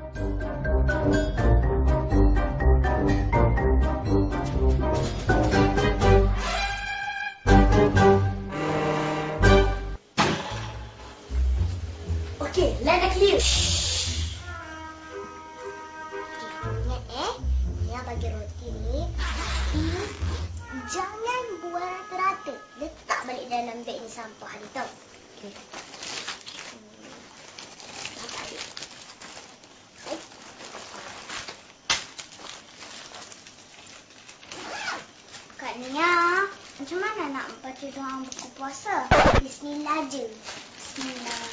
Okey, land dah clear. Ingat yang bagi roti ni, tapi jangan buat rata-rata. Letak balik dalam beg ni sampah ni tau. Okey. Nampak dia. Okay. Kak Nia, macam mana nak baca doa buku puasa? Bismillah je. Bismillah.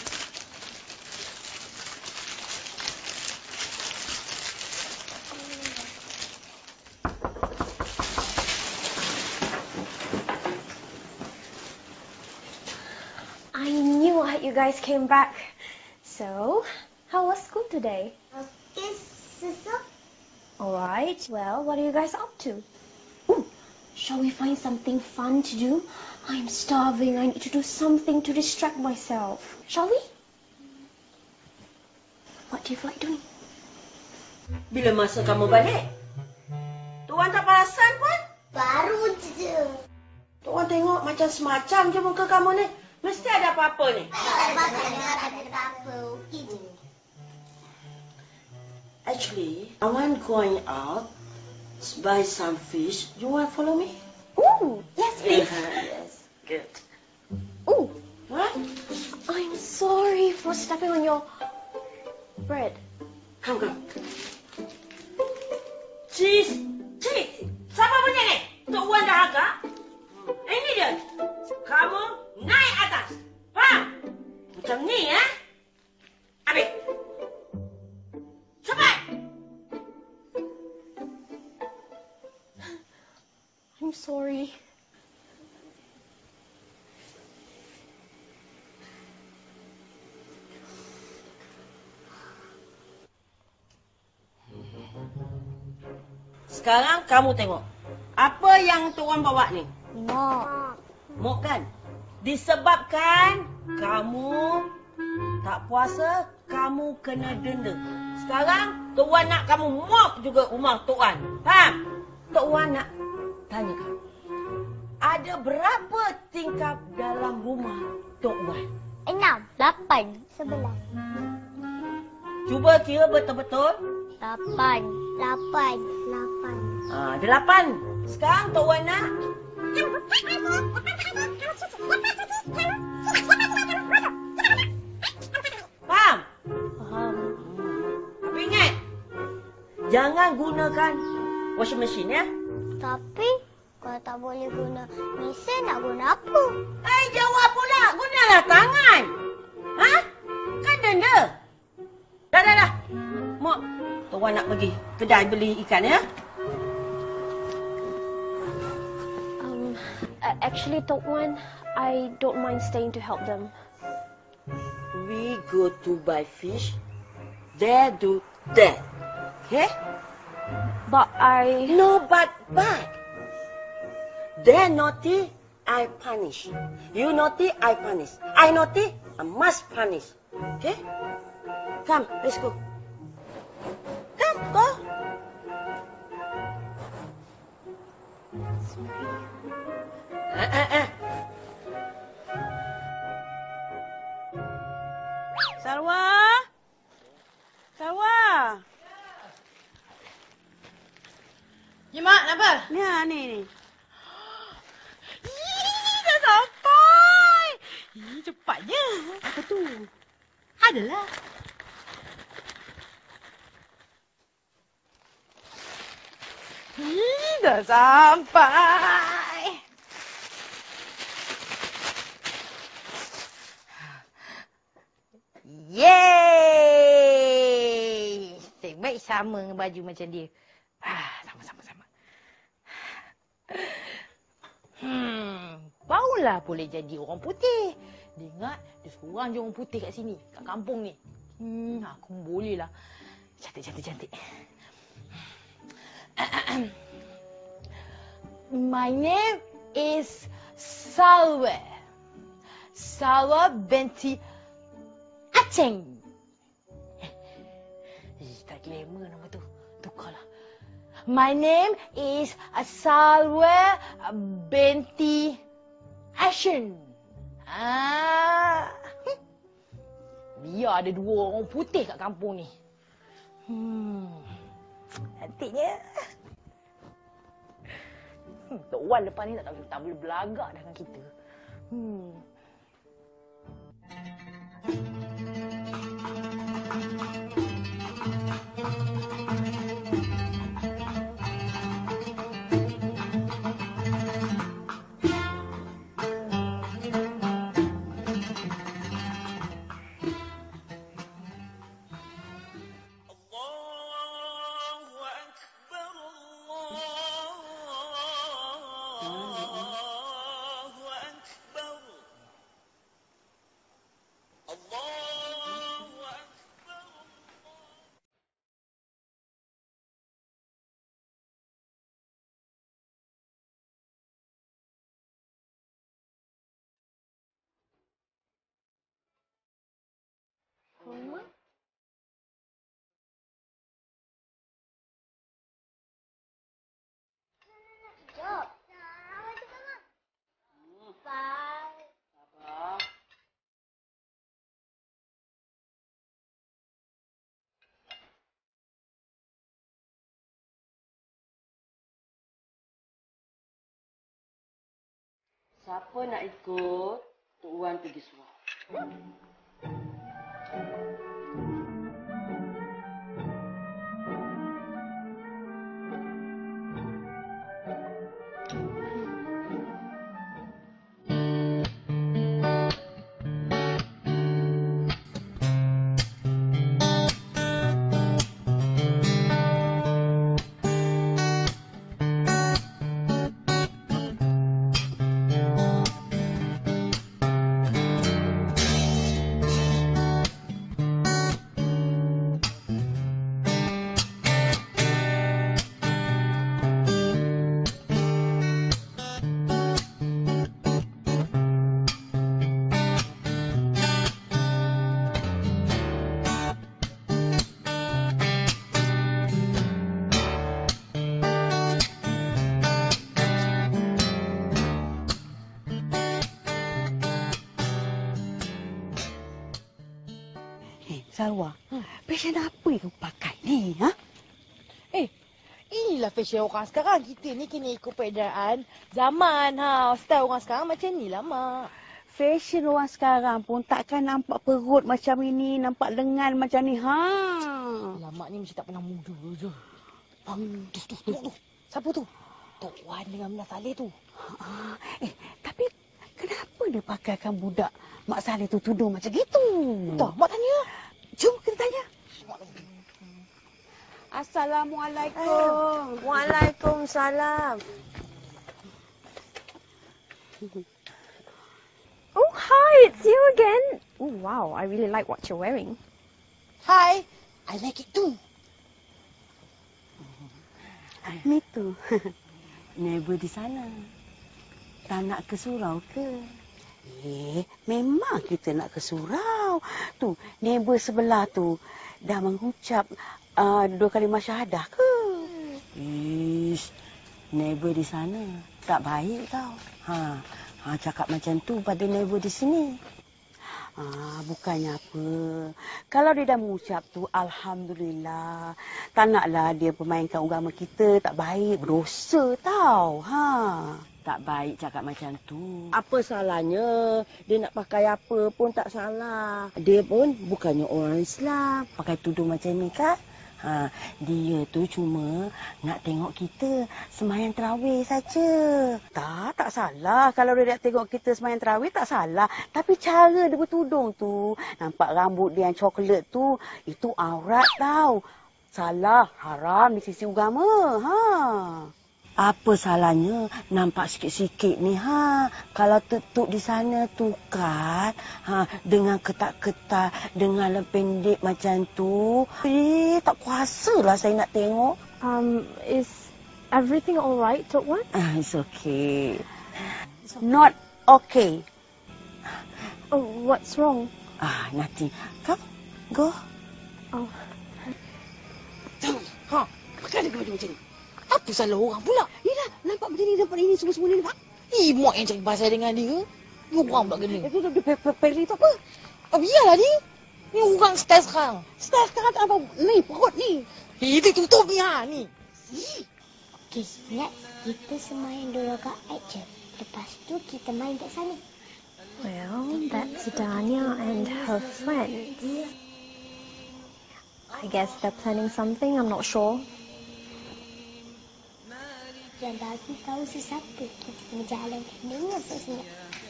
I knew you guys came back. So, how was school today? Okay, sister. Alright, well, what are you guys up to? Ooh, shall we find something fun to do? I'm starving. I need to do something to distract myself. Shall we? What do you feel like doing? Bila masa kamu balik? Tuan tak perasan pun? Baru je. Tuan tengok macam semacam je muka kamu ni. Mesti ada apa-apa ni. Tak ada apa-apa. Okey je. Actually, I want going out to buy some fish. You want to follow me? Ooh, yes, please. Yes, good. Ooh, What? I'm sorry for stepping on your bread. Come. Cheese. Siapa punya ni? Tok Wan dah agak. Ini dia. Kamu naik atas. Faham? Macam ni, ya? Habis. Cepat. I'm sorry. Sekarang kamu tengok. Apa yang Tok Wan bawa ni? Mok kan? Disebabkan kamu tak puasa, kamu kena denda. Sekarang Tok Wan nak kamu mop juga rumah Tok Wan. Faham? Tok Wan nak tanya kamu. Ada berapa tingkap dalam rumah Tok Wan? 6, 8, 11. Cuba kira betul-betul. 8. Ada 8. Sekarang Tok Wan nak faham? Faham. Tapi ingat, jangan gunakan washing machine, ya? Tapi, kalau tak boleh guna mesin, nak guna apa? Jawab pula. Gunalah tangan. Ha? Kan denda. Dah. Mak, Tok Wan nak pergi kedai beli ikan, ya? Actually, Tok Wan, I don't mind staying to help them. We go to buy fish. They do that. Okay? But I... No, but. They naughty, I punish. You naughty, I punish. I naughty, I must punish. Okay? Come, let's go. Come, go. Salwa. Ya, Mak, kenapa? Ni. Dah sampai. Cepatnya. Apa tu? Adalah. Dah sampai. Yeay! Baik sama dengan baju macam dia. Sama. Barulah boleh jadi orang putih. Dia ingat dia seorang je orang putih kat sini, kat kampung ni. Aku boleh lah. Cantik. My name is Salwa. Salwa binti Aceng. Tak glamour nama tu. Tukarlah. My name is Salwa binti Ashen. Biar ada 2 orang putih kat kampung ni. Cantiknya. Tok Wan lepas ni tak boleh belagak dengan kita. Mama? Jom. Bye. Sabar. Siapa nak ikut Tok Wan pergi surau? Salwa, fashion apa yang kau pakai ni? Ha? Inilah fashion orang sekarang. Kita ni kena ikut peredaran zaman. Style orang sekarang macam ni lah, Mak. Fashion orang sekarang pun takkan nampak perut macam ini, nampak lengan macam ni. Mak ni mesti tak pernah muda je. Tu. Siapa tu? Tok Wan dengan Mak Saleh tu. Tapi kenapa dia pakaikan budak Mak Saleh tu tudung macam gitu? Tak, Mak tanya. Jom kita tanya. Assalamualaikum. Waalaikumsalam. Oh, hi, it's you again. Oh, wow, I really like what you're wearing. Hi, I like it too. Ni tu. Neighbor di sana. Tak nak ke surau ke? Memang kita nak ke surau. Tu, neighbor sebelah tu dah mengucap 2 kalimah syahadah ke? Neighbor di sana tak baik tau. Cakap macam tu pada neighbor di sini. Bukannya apa. Kalau dia dah mengucap tu, Alhamdulillah. Tak naklah dia permainkan agama kita. Tak baik, berdosa tau. Tak baik cakap macam tu. Apa salahnya? Dia nak pakai apa pun tak salah. Dia pun bukannya orang Islam. Pakai tudung macam ni kan? Dia tu cuma nak tengok kita sembahyang tarawih saja. Tak salah. Kalau dia nak tengok kita sembahyang tarawih tak salah. Tapi cara dia bertudung tu, nampak rambut dia yang coklat tu, itu aurat tau. Salah, haram di sisi agama. Apa salahnya nampak sikit-sikit ni Kalau tutup di sana tu kan dengan ketat-ketat, dengan pendek macam tu. Tak kuasalah saya nak tengok. Is everything all right, Tok Wan? It's okay. Not okay. Oh, what's wrong? Nothing. Come, go. Oh. Ha, pakai dia baju macam ni. Apa salah orang pula? Yelah, nampak macam ni, nampak ini, semua ni nampak. Mak yang cari pasal dengan dia. Dia orang pula kena. Itu Perry tu apa? Biarlah dia. Ni orang style sekarang. Style sekarang tak apa. Ni, perut ni. Itu tutup ni ni. Okay, next kita semain dua rakaat je. Lepas tu kita main kat sana. Well, that's Dania and her friends. I guess they're planning something, I'm not sure. Yang bagi tahu sesiapa kita kena jalan. Dengar tak senyap?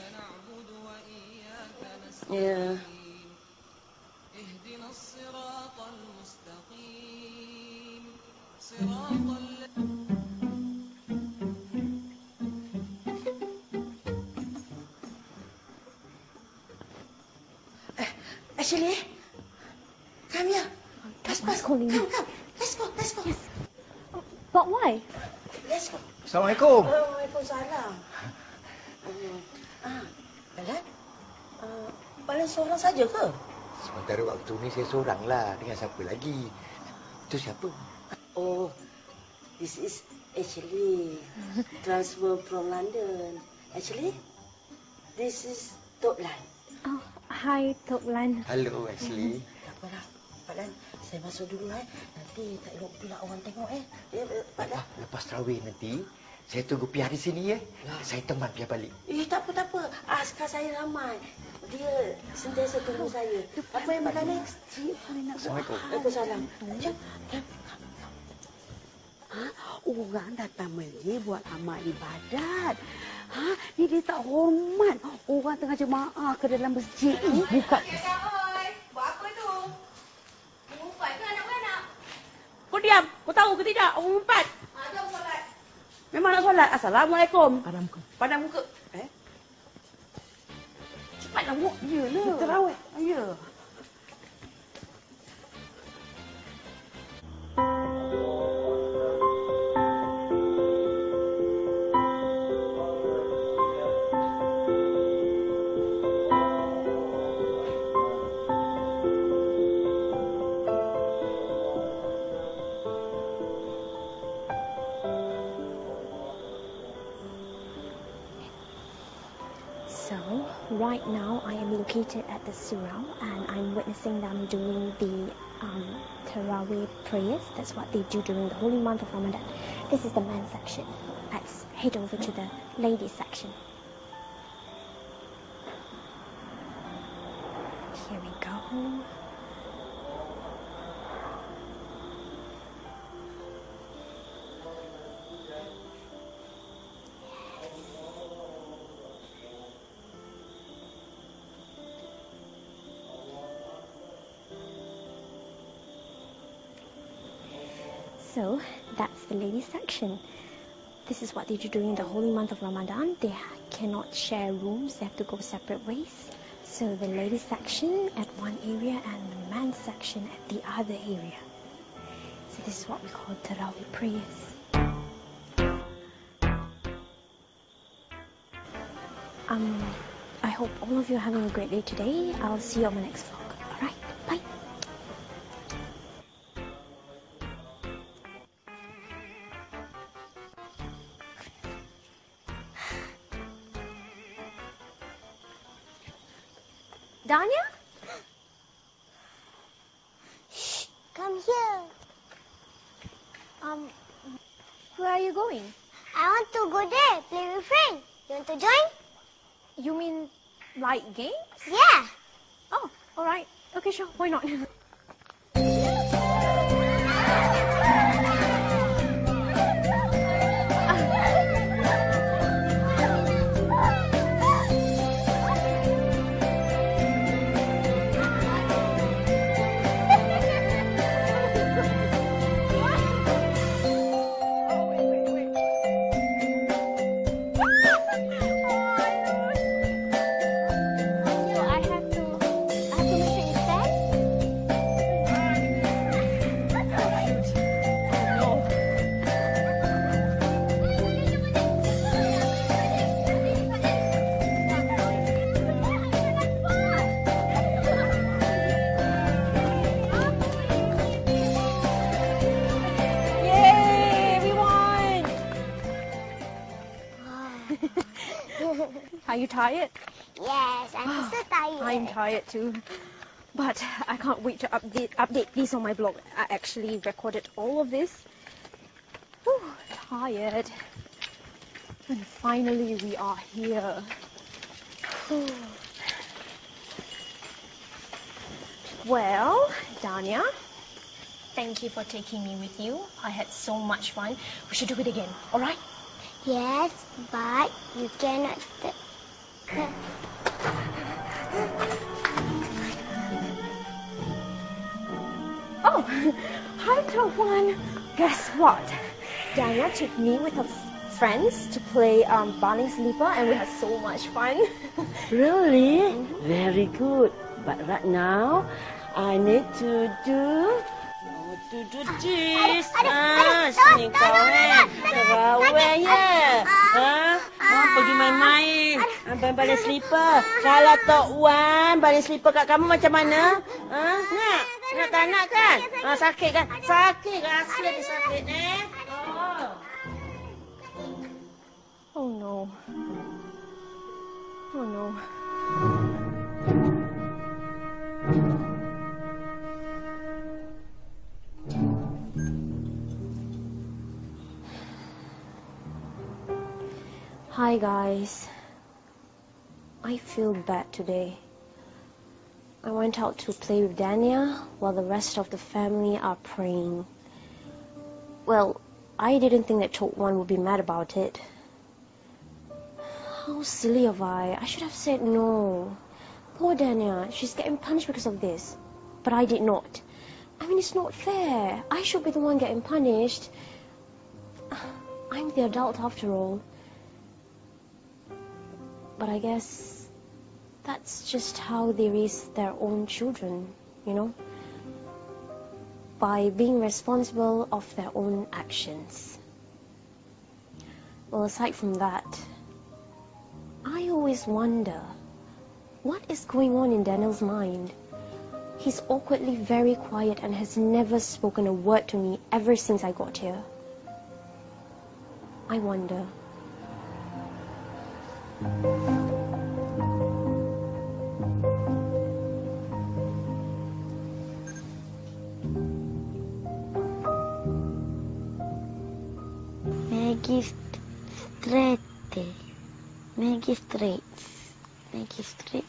Ya. Actually, come here. Let's go. Come. Let's go. Yes. But why? Let's go. Assalamualaikum. Waalaikumsalam. Balan? Balan seorang saja ke? Sementara waktu ni saya seorang lah. Dengan siapa lagi? Itu siapa? Oh, this is actually transfer from London. Actually, this is Tok Lan. Oh, hi, Tok Lan. Hello, Ashley. Tak apalah. Pak Lan, saya masuk dulu Nanti tak elok pula orang tengok Pak Lan. Lepas tarawih nanti, saya tunggu Pia di sini Saya teman Pia balik. Tak apa. Askar saya ramai. Dia sentiasa tunggu saya. Apa yang makan ni? Assalamualaikum. Waalaikumsalam. Jom. Orang datang masjid buat amal ibadat. Ni dia tak hormat orang tengah jemaah ke dalam masjid ni. Buka. Buat apa tu? Mengumpat ke anak-anak? Kau diam. Kau tahu ke tidak? Orang empat. Jom solat. Memang nak solat. Assalamualaikum. Padam muka. Cepatlah buat dia lah. Kita rawat. Ya. Right now, I am located at the surau and I'm witnessing them doing the Tarawih prayers. That's what they do during the holy month of Ramadan. This is the men's section. Let's head over to the ladies section. Here we go. So, that's the ladies section. This is what they do during the holy month of Ramadan. They cannot share rooms, they have to go separate ways. So the ladies section at one area and the men's section at the other area. So this is what we call Tarawih prayers. I hope all of you are having a great day today. I'll see you on the next vlog. Alright, bye. Dania? Shh, come here. Where are you going? I want to go there, play with friends. You want to join? You mean like games? Yeah. Oh, alright. Okay, sure. Why not? tired? Yes, I'm so tired. I'm tired too. But I can't wait to update this on my blog. I actually recorded all of this. Whew, tired. And finally we are here. Whew. Well, Dania, thank you for taking me with you. I had so much fun. We should do it again, all right? Yes, but you cannot... Oh, hi, Taufan. Guess what? Dania took me with her friends to play Barney Sleeper, and we had so much fun. Really? Very good. But right now, I need to do this. Sini kau terawih ya. Pergi main-main. Baling slipper. Kalau Tok Wan baling slipper kat kamu macam mana? Nak? Nak tak nak kan? Sakit kan? Sakit. Rasa dia sakit Oh no. Oh no. Hi guys. I feel bad today. I went out to play with Dania while the rest of the family are praying. Well, I didn't think that Tok Wan would be mad about it. How silly of I should have said no. Poor Dania, she's getting punished because of this. But I did not. I mean, it's not fair. I should be the one getting punished. I'm the adult after all. But I guess that's just how they raise their own children, you know? By being responsible of their own actions. Well, aside from that, I always wonder, what is going on in Daniel's mind? He's awkwardly very quiet and has never spoken a word to me ever since I got here. I wonder. Magistrate.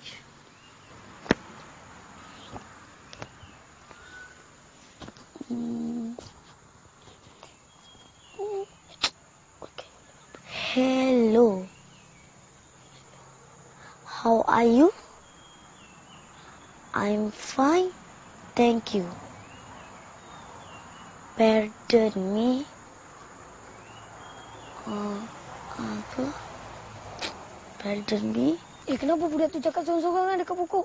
Hello. How are you? I'm fine, thank you. Pardon me. Apa? Pardon me. Kenapa budak tu cakap sorang-sorang dekat pokok?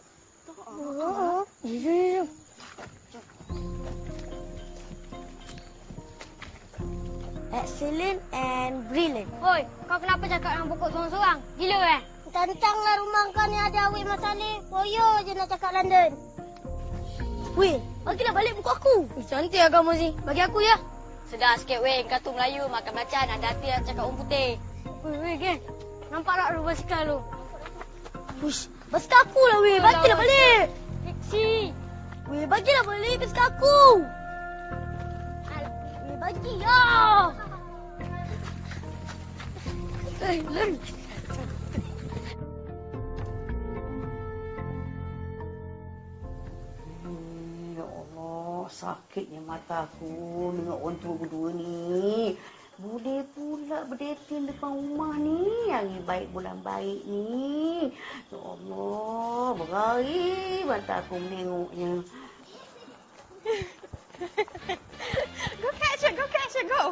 Excellent and brilliant. Oi, kau kenapa cakap dengan pokok sorang-sorang? Gila Tantanglah rumah kau ni ada awik masalah. Boyo je nak cakap London. Weh, bagilah balik buku aku. Cantik lah kamu si. Bagi aku ya. Sedar sikit weh, kau tu Melayu makan belacan. Ada hati nak cakap orang putih. Weh, geng. Nampak tak lu basikal lu? Push, basikal aku lah weh. Bagilah balik. Fiksi. Weh, bagilah balik basikal aku. Weh, bagi ya. Lari. Sakitnya mata aku dengan orang tua berdua ni. Boleh pula berdating depan rumah ni. Yang baik bulan baik ni. Ya Allah, berari mata aku menengoknya. Go catch it, go.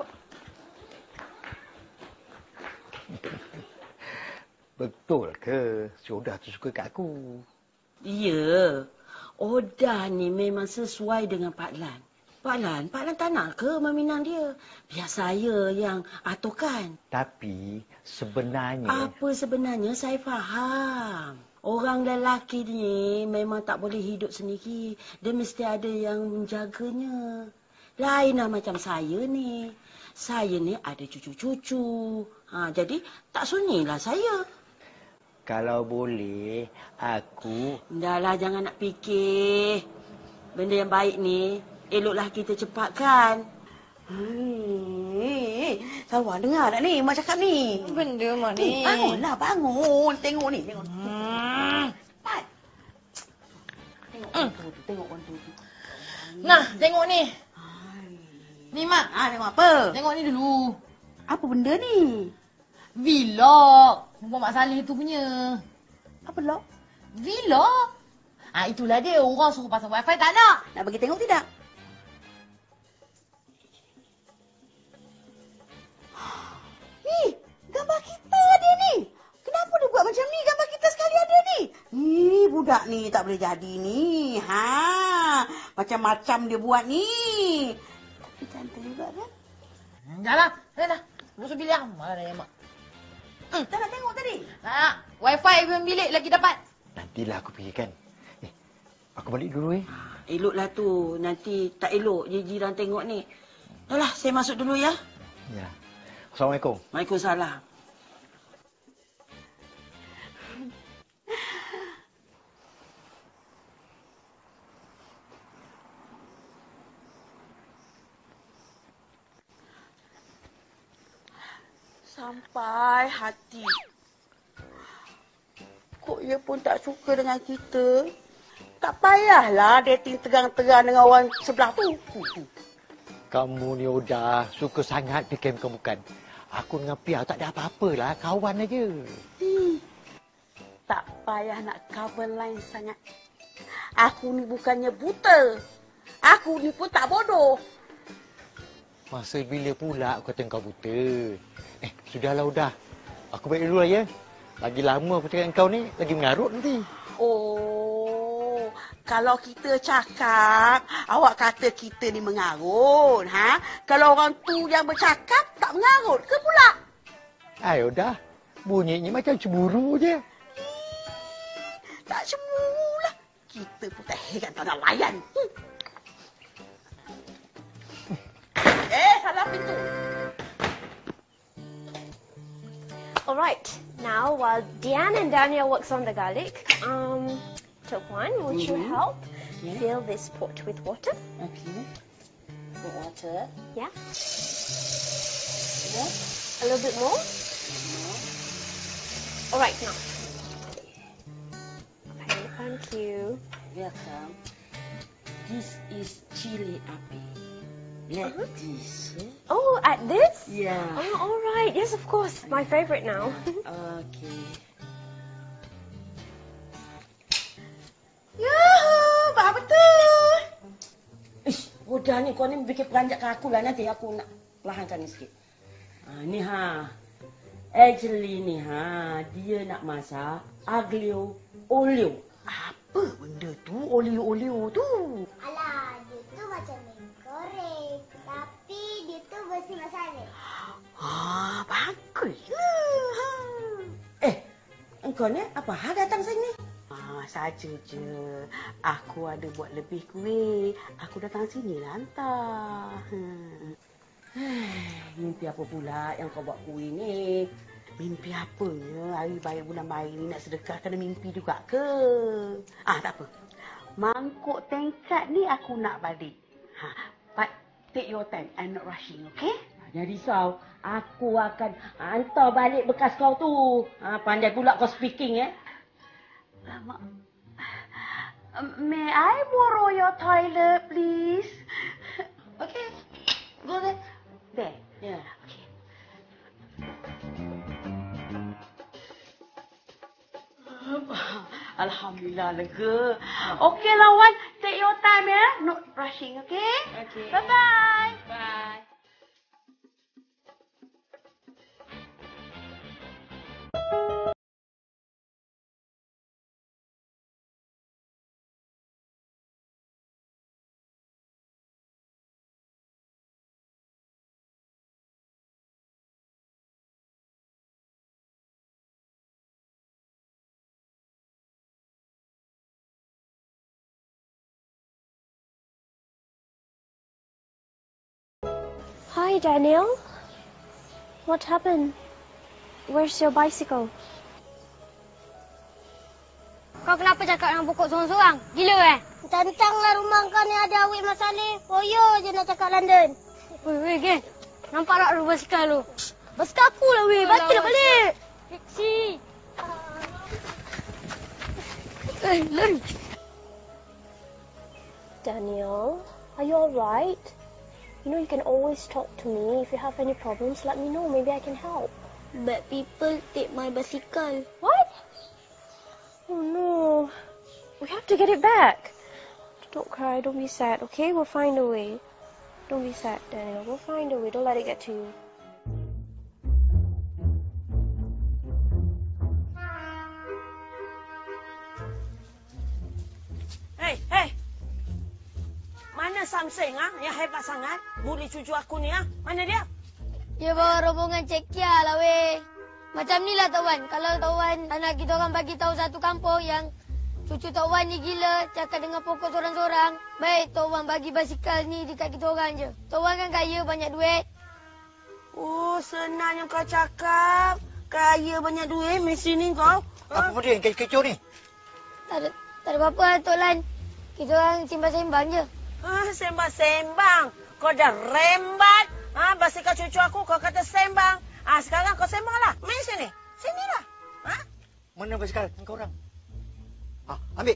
Betul ke Odah tu suka kat aku? Ya. Odah ni memang sesuai dengan Pak Lan. Pak Lan tak nak ke meminang dia? Biar saya yang aturkan. Tapi sebenarnya... Apa sebenarnya saya faham. Orang lelaki ni memang tak boleh hidup sendiri. Dia mesti ada yang menjaganya. Lainlah macam saya ni. Saya ni ada cucu-cucu. Jadi tak sunyilah saya. Kalau boleh, aku... Dah lah, jangan nak fikir. Benda yang baik ni, eloklah kita cepatkan. Sawan dengar tak ni Mak cakap ni? Benda Mak ni. Bangunlah, bangun. Tengok ni, tengok. Cepat. Tengok orang tu. Nah, tengok ni. Ni Mak. Tengok apa? Tengok ni dulu. Apa benda ni? Vlog. Nombor Mak Saleh tu punya. Apa log? Vlog. Itulah dia. Orang suruh pasang wifi tak nak. Nak bagi tengok tidak? Ni, gambar kita ada ni. Kenapa dia buat macam ni? Gambar kita sekali ada ni. Ni, budak ni tak boleh jadi ni. Macam-macam dia buat ni. Tapi cantik juga kan? Dah. Musuh bilik aku. Mana ya Mak? Tak nak tengok tadi? Wifi dalam bilik lagi dapat. Nantilah aku fikirkan. Aku balik dulu Eloklah tu. Nanti tak elok jiran tengok ni. Dah lah, saya masuk dulu ya. Ya. Assalamualaikum. Waalaikumsalam. Sampai hati. Kok dia pun tak suka dengan kita? Tak payahlah dating terang-terang dengan orang sebelah tu. Kamu ni udah suka sangat fikir bukan. Aku dengan Pia tak ada apa-apalah. Kawan aja. Tak payah nak cover line sangat. Aku ni bukannya buta. Aku ni pun tak bodoh. Masa bila pula aku kata kau buta? Sudahlah udah. Aku balik dulu lah ya. Lagi lama aku cakap dengan kau ni, lagi mengarut nanti. Oh, kalau kita cakap, awak kata kita ni mengarut. Kalau orang tu yang bercakap, tak mengarut ke pula? Udah. Bunyinya macam cemburu je. Tak cemburu lah. Kita pun tak heran tak nak layan. Salah pintu. Alright, now while Diane and Daniel works on the garlic, Tokuan, would you help fill this pot with water? Okay. Put water. Yeah. A little bit more. Alright, now. Okay, thank you. Welcome. This is chili api. Like this. Oh, at this? Yeah. Oh, all right. Yes, of course. My favorite now. Okay. Yuhuu, bapak betul. Udah ni, kau ni bikin peranjat ke aku lah. Nanti aku nak perlahankan ni sikit. Ni Actually ni dia nak masak aglio olio. Apa benda tu? Olio-olio tu? Alah, dia tu macam mi goreng. Tapi dia tu bersih masalah. Bagus. Engkau ni apa datang sini? Saja je. Aku ada buat lebih kuih. Aku datang sini lah hantar. Mimpi apa pula yang kau buat kuih ni? Mimpi apanya? Hari baik bulan baik ni nak sedekah kena mimpi juga ke? Tak apa. Mangkuk tingkat ni aku nak balik. But take your time. I'm not rushing, okay? Jangan risau. Aku akan hantar balik bekas kau tu. Pandai pula kau speaking Lama. May I borrow your toilet, please? Okay. Go there. There. Yeah. Okay. Alhamdulillah lega. Okay lawan, take your time Not rushing, okay? Okay. Bye-bye. Bye. Hi, Daniel. What happened? Where's your bicycle? Kau kenapa cakap dengan pokok sorang-sorang? Gila Tantanglah rumah kau ni ada awik masalah. Poyo je nak cakap London. Weh, geng. Nampak tak lu basikal lu? Basikal aku lah, weh. Baliklah balik. Fiksi. Lari. Daniel, are you alright? You know, you can always talk to me. If you have any problems, let me know. Maybe I can help. Bad people take my bicycle. What? Oh no. We have to get it back. Don't cry, don't be sad, okay? We'll find a way. Don't be sad, Daniel. We'll find a way. Don't let it get to you. Hey. Mana Samseng yang hebat sangat? Bully cucu aku ni Mana dia? Dia bawa rombongan cekia lah, weh. Macam ni lah, Tok Wan. Kalau Tok Wan anak kita orang bagi tahu satu kampung yang cucu Tok Wan ni gila, cakap dengan pokok sorang-sorang, baik Tok Wan bagi basikal ni dekat kita orang je. Tok Wan kan kaya, banyak duit. Oh, senang yang kau cakap. Kaya banyak duit, mesin ni kau. Apa benda yang kecoh ni? Tak ada apa-apa lah, Tok Lan. Kita orang sembang-sembang je. Sembang-sembang. Kau dah rembat. Basikal cucu aku kau kata sembang. Sekarang kau sembanglah. Main sini. Sinilah. Mana basikal kau orang? Ambil.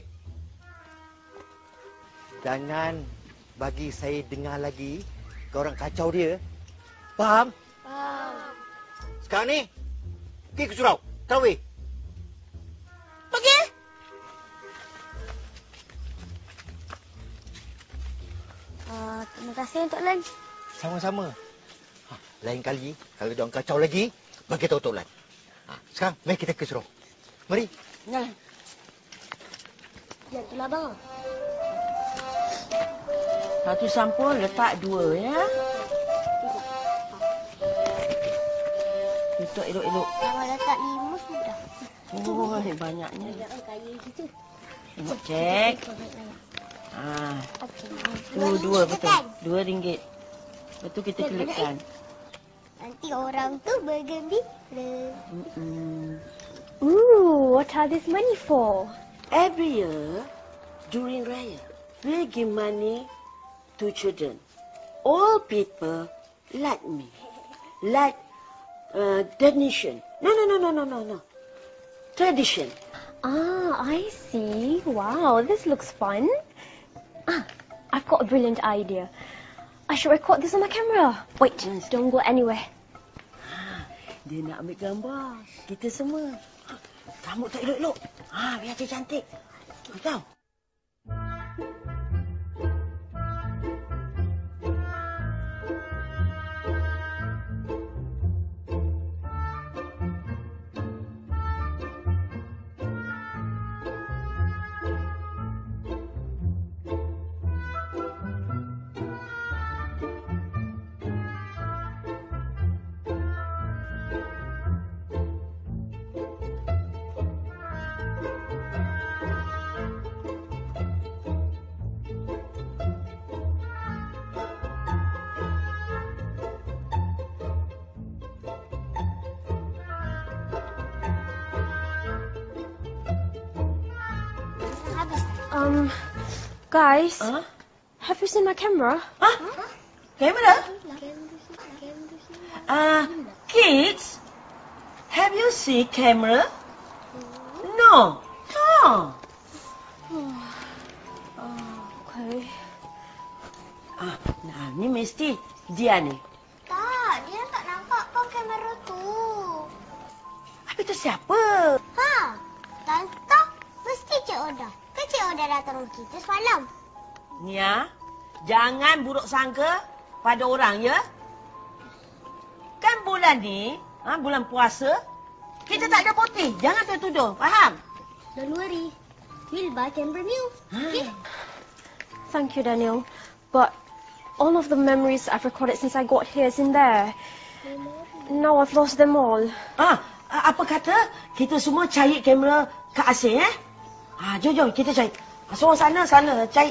Jangan bagi saya dengar lagi kau orang kacau dia. Faham? Faham. Sekarang ni, pergi ke surau. Tarawih. Pergi. Terima kasih, Tok Lan. Sama-sama. Lain kali, kalau dia orang kacau lagi, bagi tahu Tok Lan. Sekarang, mari kita ke surau. Mari. Jalan. Ya, itulah bang. Satu sampul letak 2 ya. Tutup elok-elok. Kalau letak 5 sudah. Oh, banyaknya. Jangan kaya gitu. Tengok cek. Tu 2 betul. RM2. Lepas tu kita kelipkan. Nanti orang tu bergembira. Ooh, what are this money for? Every year, during Raya, we give money to children. All people like me. Like donation. No. Tradition. I see. Wow, this looks fun. I've got a brilliant idea. I should record this on my camera. Wait, don't go anywhere. Dia nak ambil gambar. Kita semua. Rambut tak elok-elok. Biar dia cantik. Tahu? Guys, have you seen my camera? Camera? Kids, have you seen camera? No. Okay. Ni mesti dia ni. Tak, dia tak nampak kau kamera tu. Habis tu siapa? Tante, mesti Cik Oda. Kan Cik Oda datang rumah kita semalam. Nia, jangan buruk sangka pada orang, ya? Kan bulan ni, bulan puasa, kita tak ada putih. Jangan tertuduh, faham? Don't worry. We'll buy camera new. Okay? Thank you, Daniel. But all of the memories I've recorded since I got here is in there. Now I've lost them all. Apa kata kita semua cari kamera Kak Asing, Jom kita cari. Semua sana cari.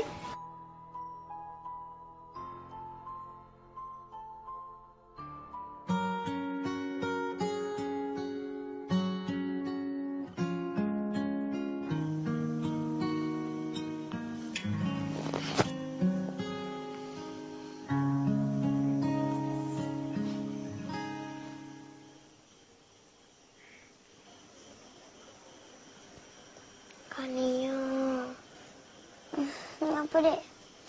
Apa, Dek?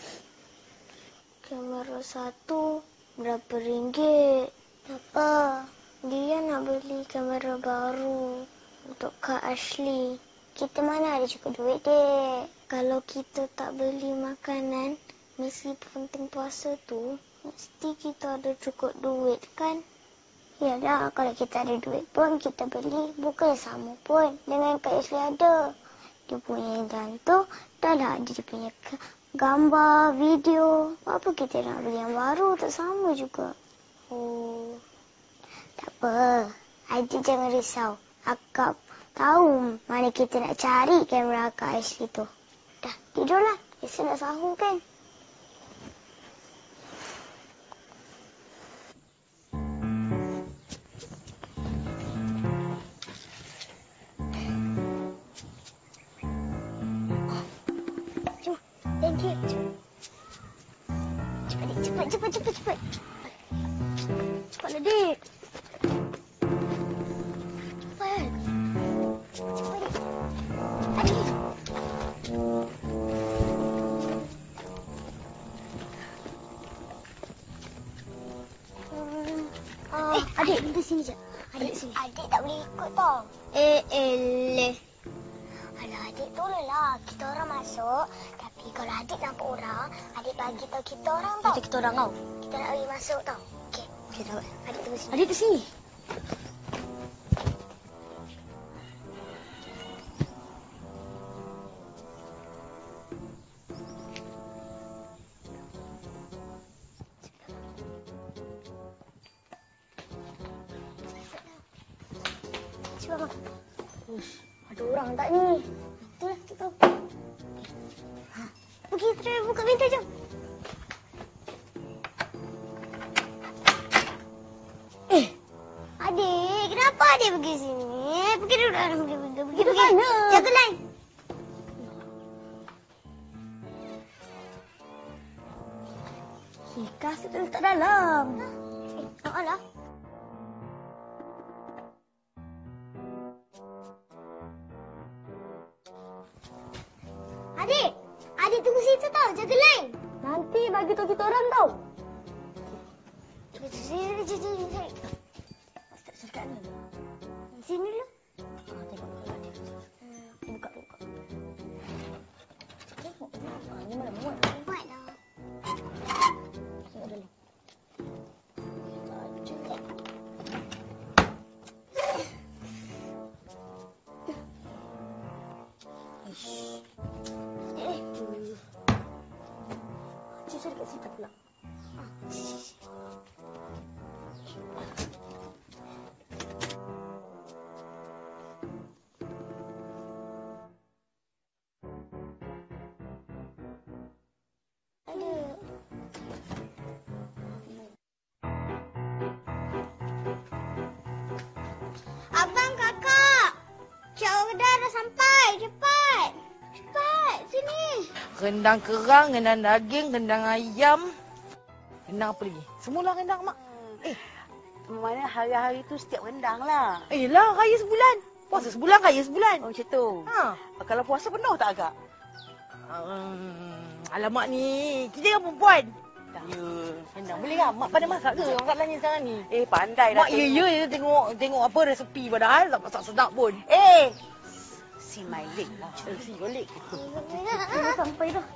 Kamera 1 berapa ringgit? Apa? Dia nak beli kamera baru untuk Kak Ashley. Kita mana ada cukup duit, Dek? Kalau kita tak beli makanan, meskipun penting puasa tu, mesti kita ada cukup duit, kan? Yalah, kalau kita ada duit pun, kita beli. Bukan sama pun dengan Kak Ashley ada. Dia punya jantung, dah ada dia punya gambar, video. Apa kita nak beli yang baru? Tak sama juga. Oh. Tak apa. Adik jangan risau. Akak tahu mana kita nak cari kamera Kak Ashley tu. Dah, tidurlah. Esok nak sahur kan? Jom. Thank you. Cepat, Dik. Cepat. Cepatlah, Dik. Cepat. Cepat, Dik. Adik. Adik, minta sini je. Adik tak boleh ikut tau. Eleh. Alah, adik tolonglah. Kita orang masuk. Tapi kalau adik nampak orang, adik bagi tahu kita orang tau. Kita orang tau. Kita nak bagi masuk tau. Okey. Okey, tak apa. Adik tunggu sini. Adik di sini. Cepat, Mak. Ada orang tak ni? Itulah, kita tahu. Pergi, terus buka pintu, jom. Adik, kenapa adik pergi sini? Pergi dulu. Pergi. Mana? Jaga line. Kasut tu letak dalam. Alah. Adik tunggu situ tau, jaga line. Nanti bagi tahu kita orang tau. Sini. Cari kat ni. Sini dulu. Tengok kalau ada. Buka. Tengok. Ni mana muat? Muat lah. Tengok dalam. Cari kat situ pula. Abang, kakak. Cik Order dah sampai. Cepat, sini. Rendang kerang, rendang daging, rendang ayam. Rendang apa lagi? Semula rendang, Mak. Mana hari-hari tu setiap rendang lah. Yelah, raya sebulan. Puasa sebulan, raya sebulan. Oh, macam tu. Kalau puasa penuh tak agak? Alamak ni, kita kan perempuan. Ya. Rendang boleh kan? Mak pandai masak ke masalahnya sekarang ni? Pandai dah. Mak ya tengok apa resepi padahal tak masak sedap pun. Si Mailik lah. Si Mailik. Sampai dah.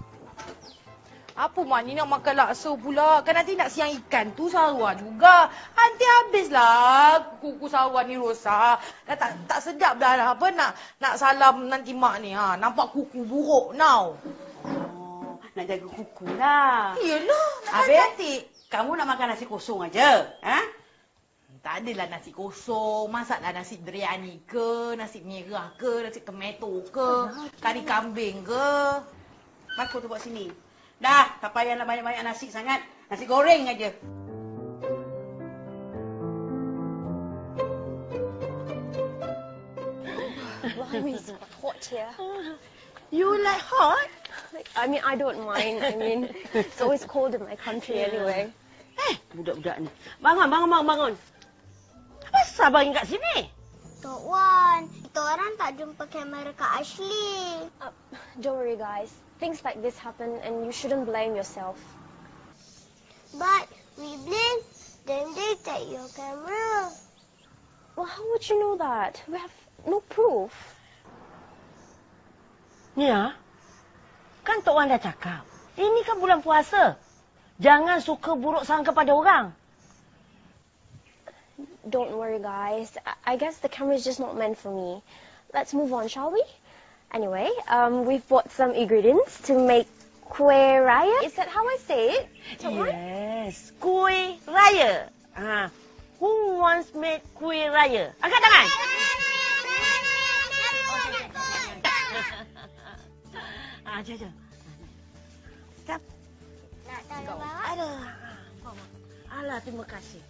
Apa Mak ni nak makan laksa pula? Kan nanti nak siang ikan tu saruan juga. Nanti habislah kuku saruan ni rosak. Dah tak sedap dah apa nak salam nanti Mak ni. Nampak kuku buruk now. Nak jaga kuku lah. Yelah. Habis kamu nak makan nasi kosong aja. Tak adalah nasi kosong. Masaklah nasi biryani ke, nasi merah ke, nasi tomato ke, kari kambing ke. Aku tu buat sini. Dah, tak payahlah banyak-banyak nasi sangat. Nasi goreng aja. Why is it hot here? You like hot? I mean, I don't mind. I mean, it's always cold in my country anyway. Budak-budak ni. Bangun. Apa pasal abang kat sini? Tok Wan, kita orang tak jumpa kamera Kak Ashley. Don't worry, guys. things like this happen and you shouldn't blame yourself. But we blame, then they take your camera. Well, how would you know that? We have no proof. Nia, kan Tok Wan dah cakap. Ini kan bulan puasa. Jangan suka buruk sangka pada orang. Don't worry, guys. I guess the camera is just not meant for me. Let's move on, shall we? Anyway, we've bought some ingredients to make kuih raya. Is that how I say it? Yes, kuih raya. Who wants made kuih raya? Angkat tangan. Jom. Stop. Nak tolong bawa? Ada. Alah, terima kasih.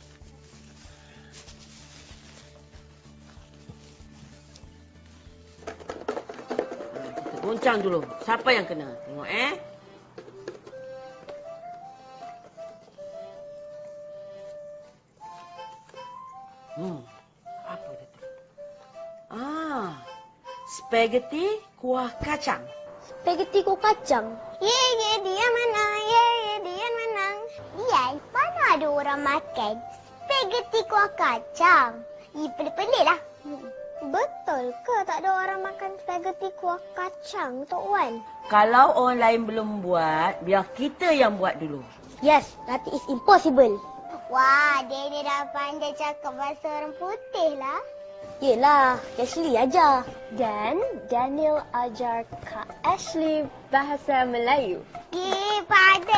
Kita goncang dulu. Siapa yang kena? Tengok Apa dia tu? Spaghetti kuah kacang. Spaghetti kuah kacang. Ye, dia menang. Ye, dia menang. Lian, mana ada orang makan spaghetti kuah kacang? Pelik-pelik lah. Betul ke tak ada orang makan spaghetti kuah kacang, Tok Wan? Kalau orang lain belum buat, biar kita yang buat dulu. Yes, that is impossible. Wah, dia ni dah pandai cakap bahasa orang putih lah. Yelah, Ashley ajar. Dan Daniel ajar Kak Ashley bahasa Melayu. Pandai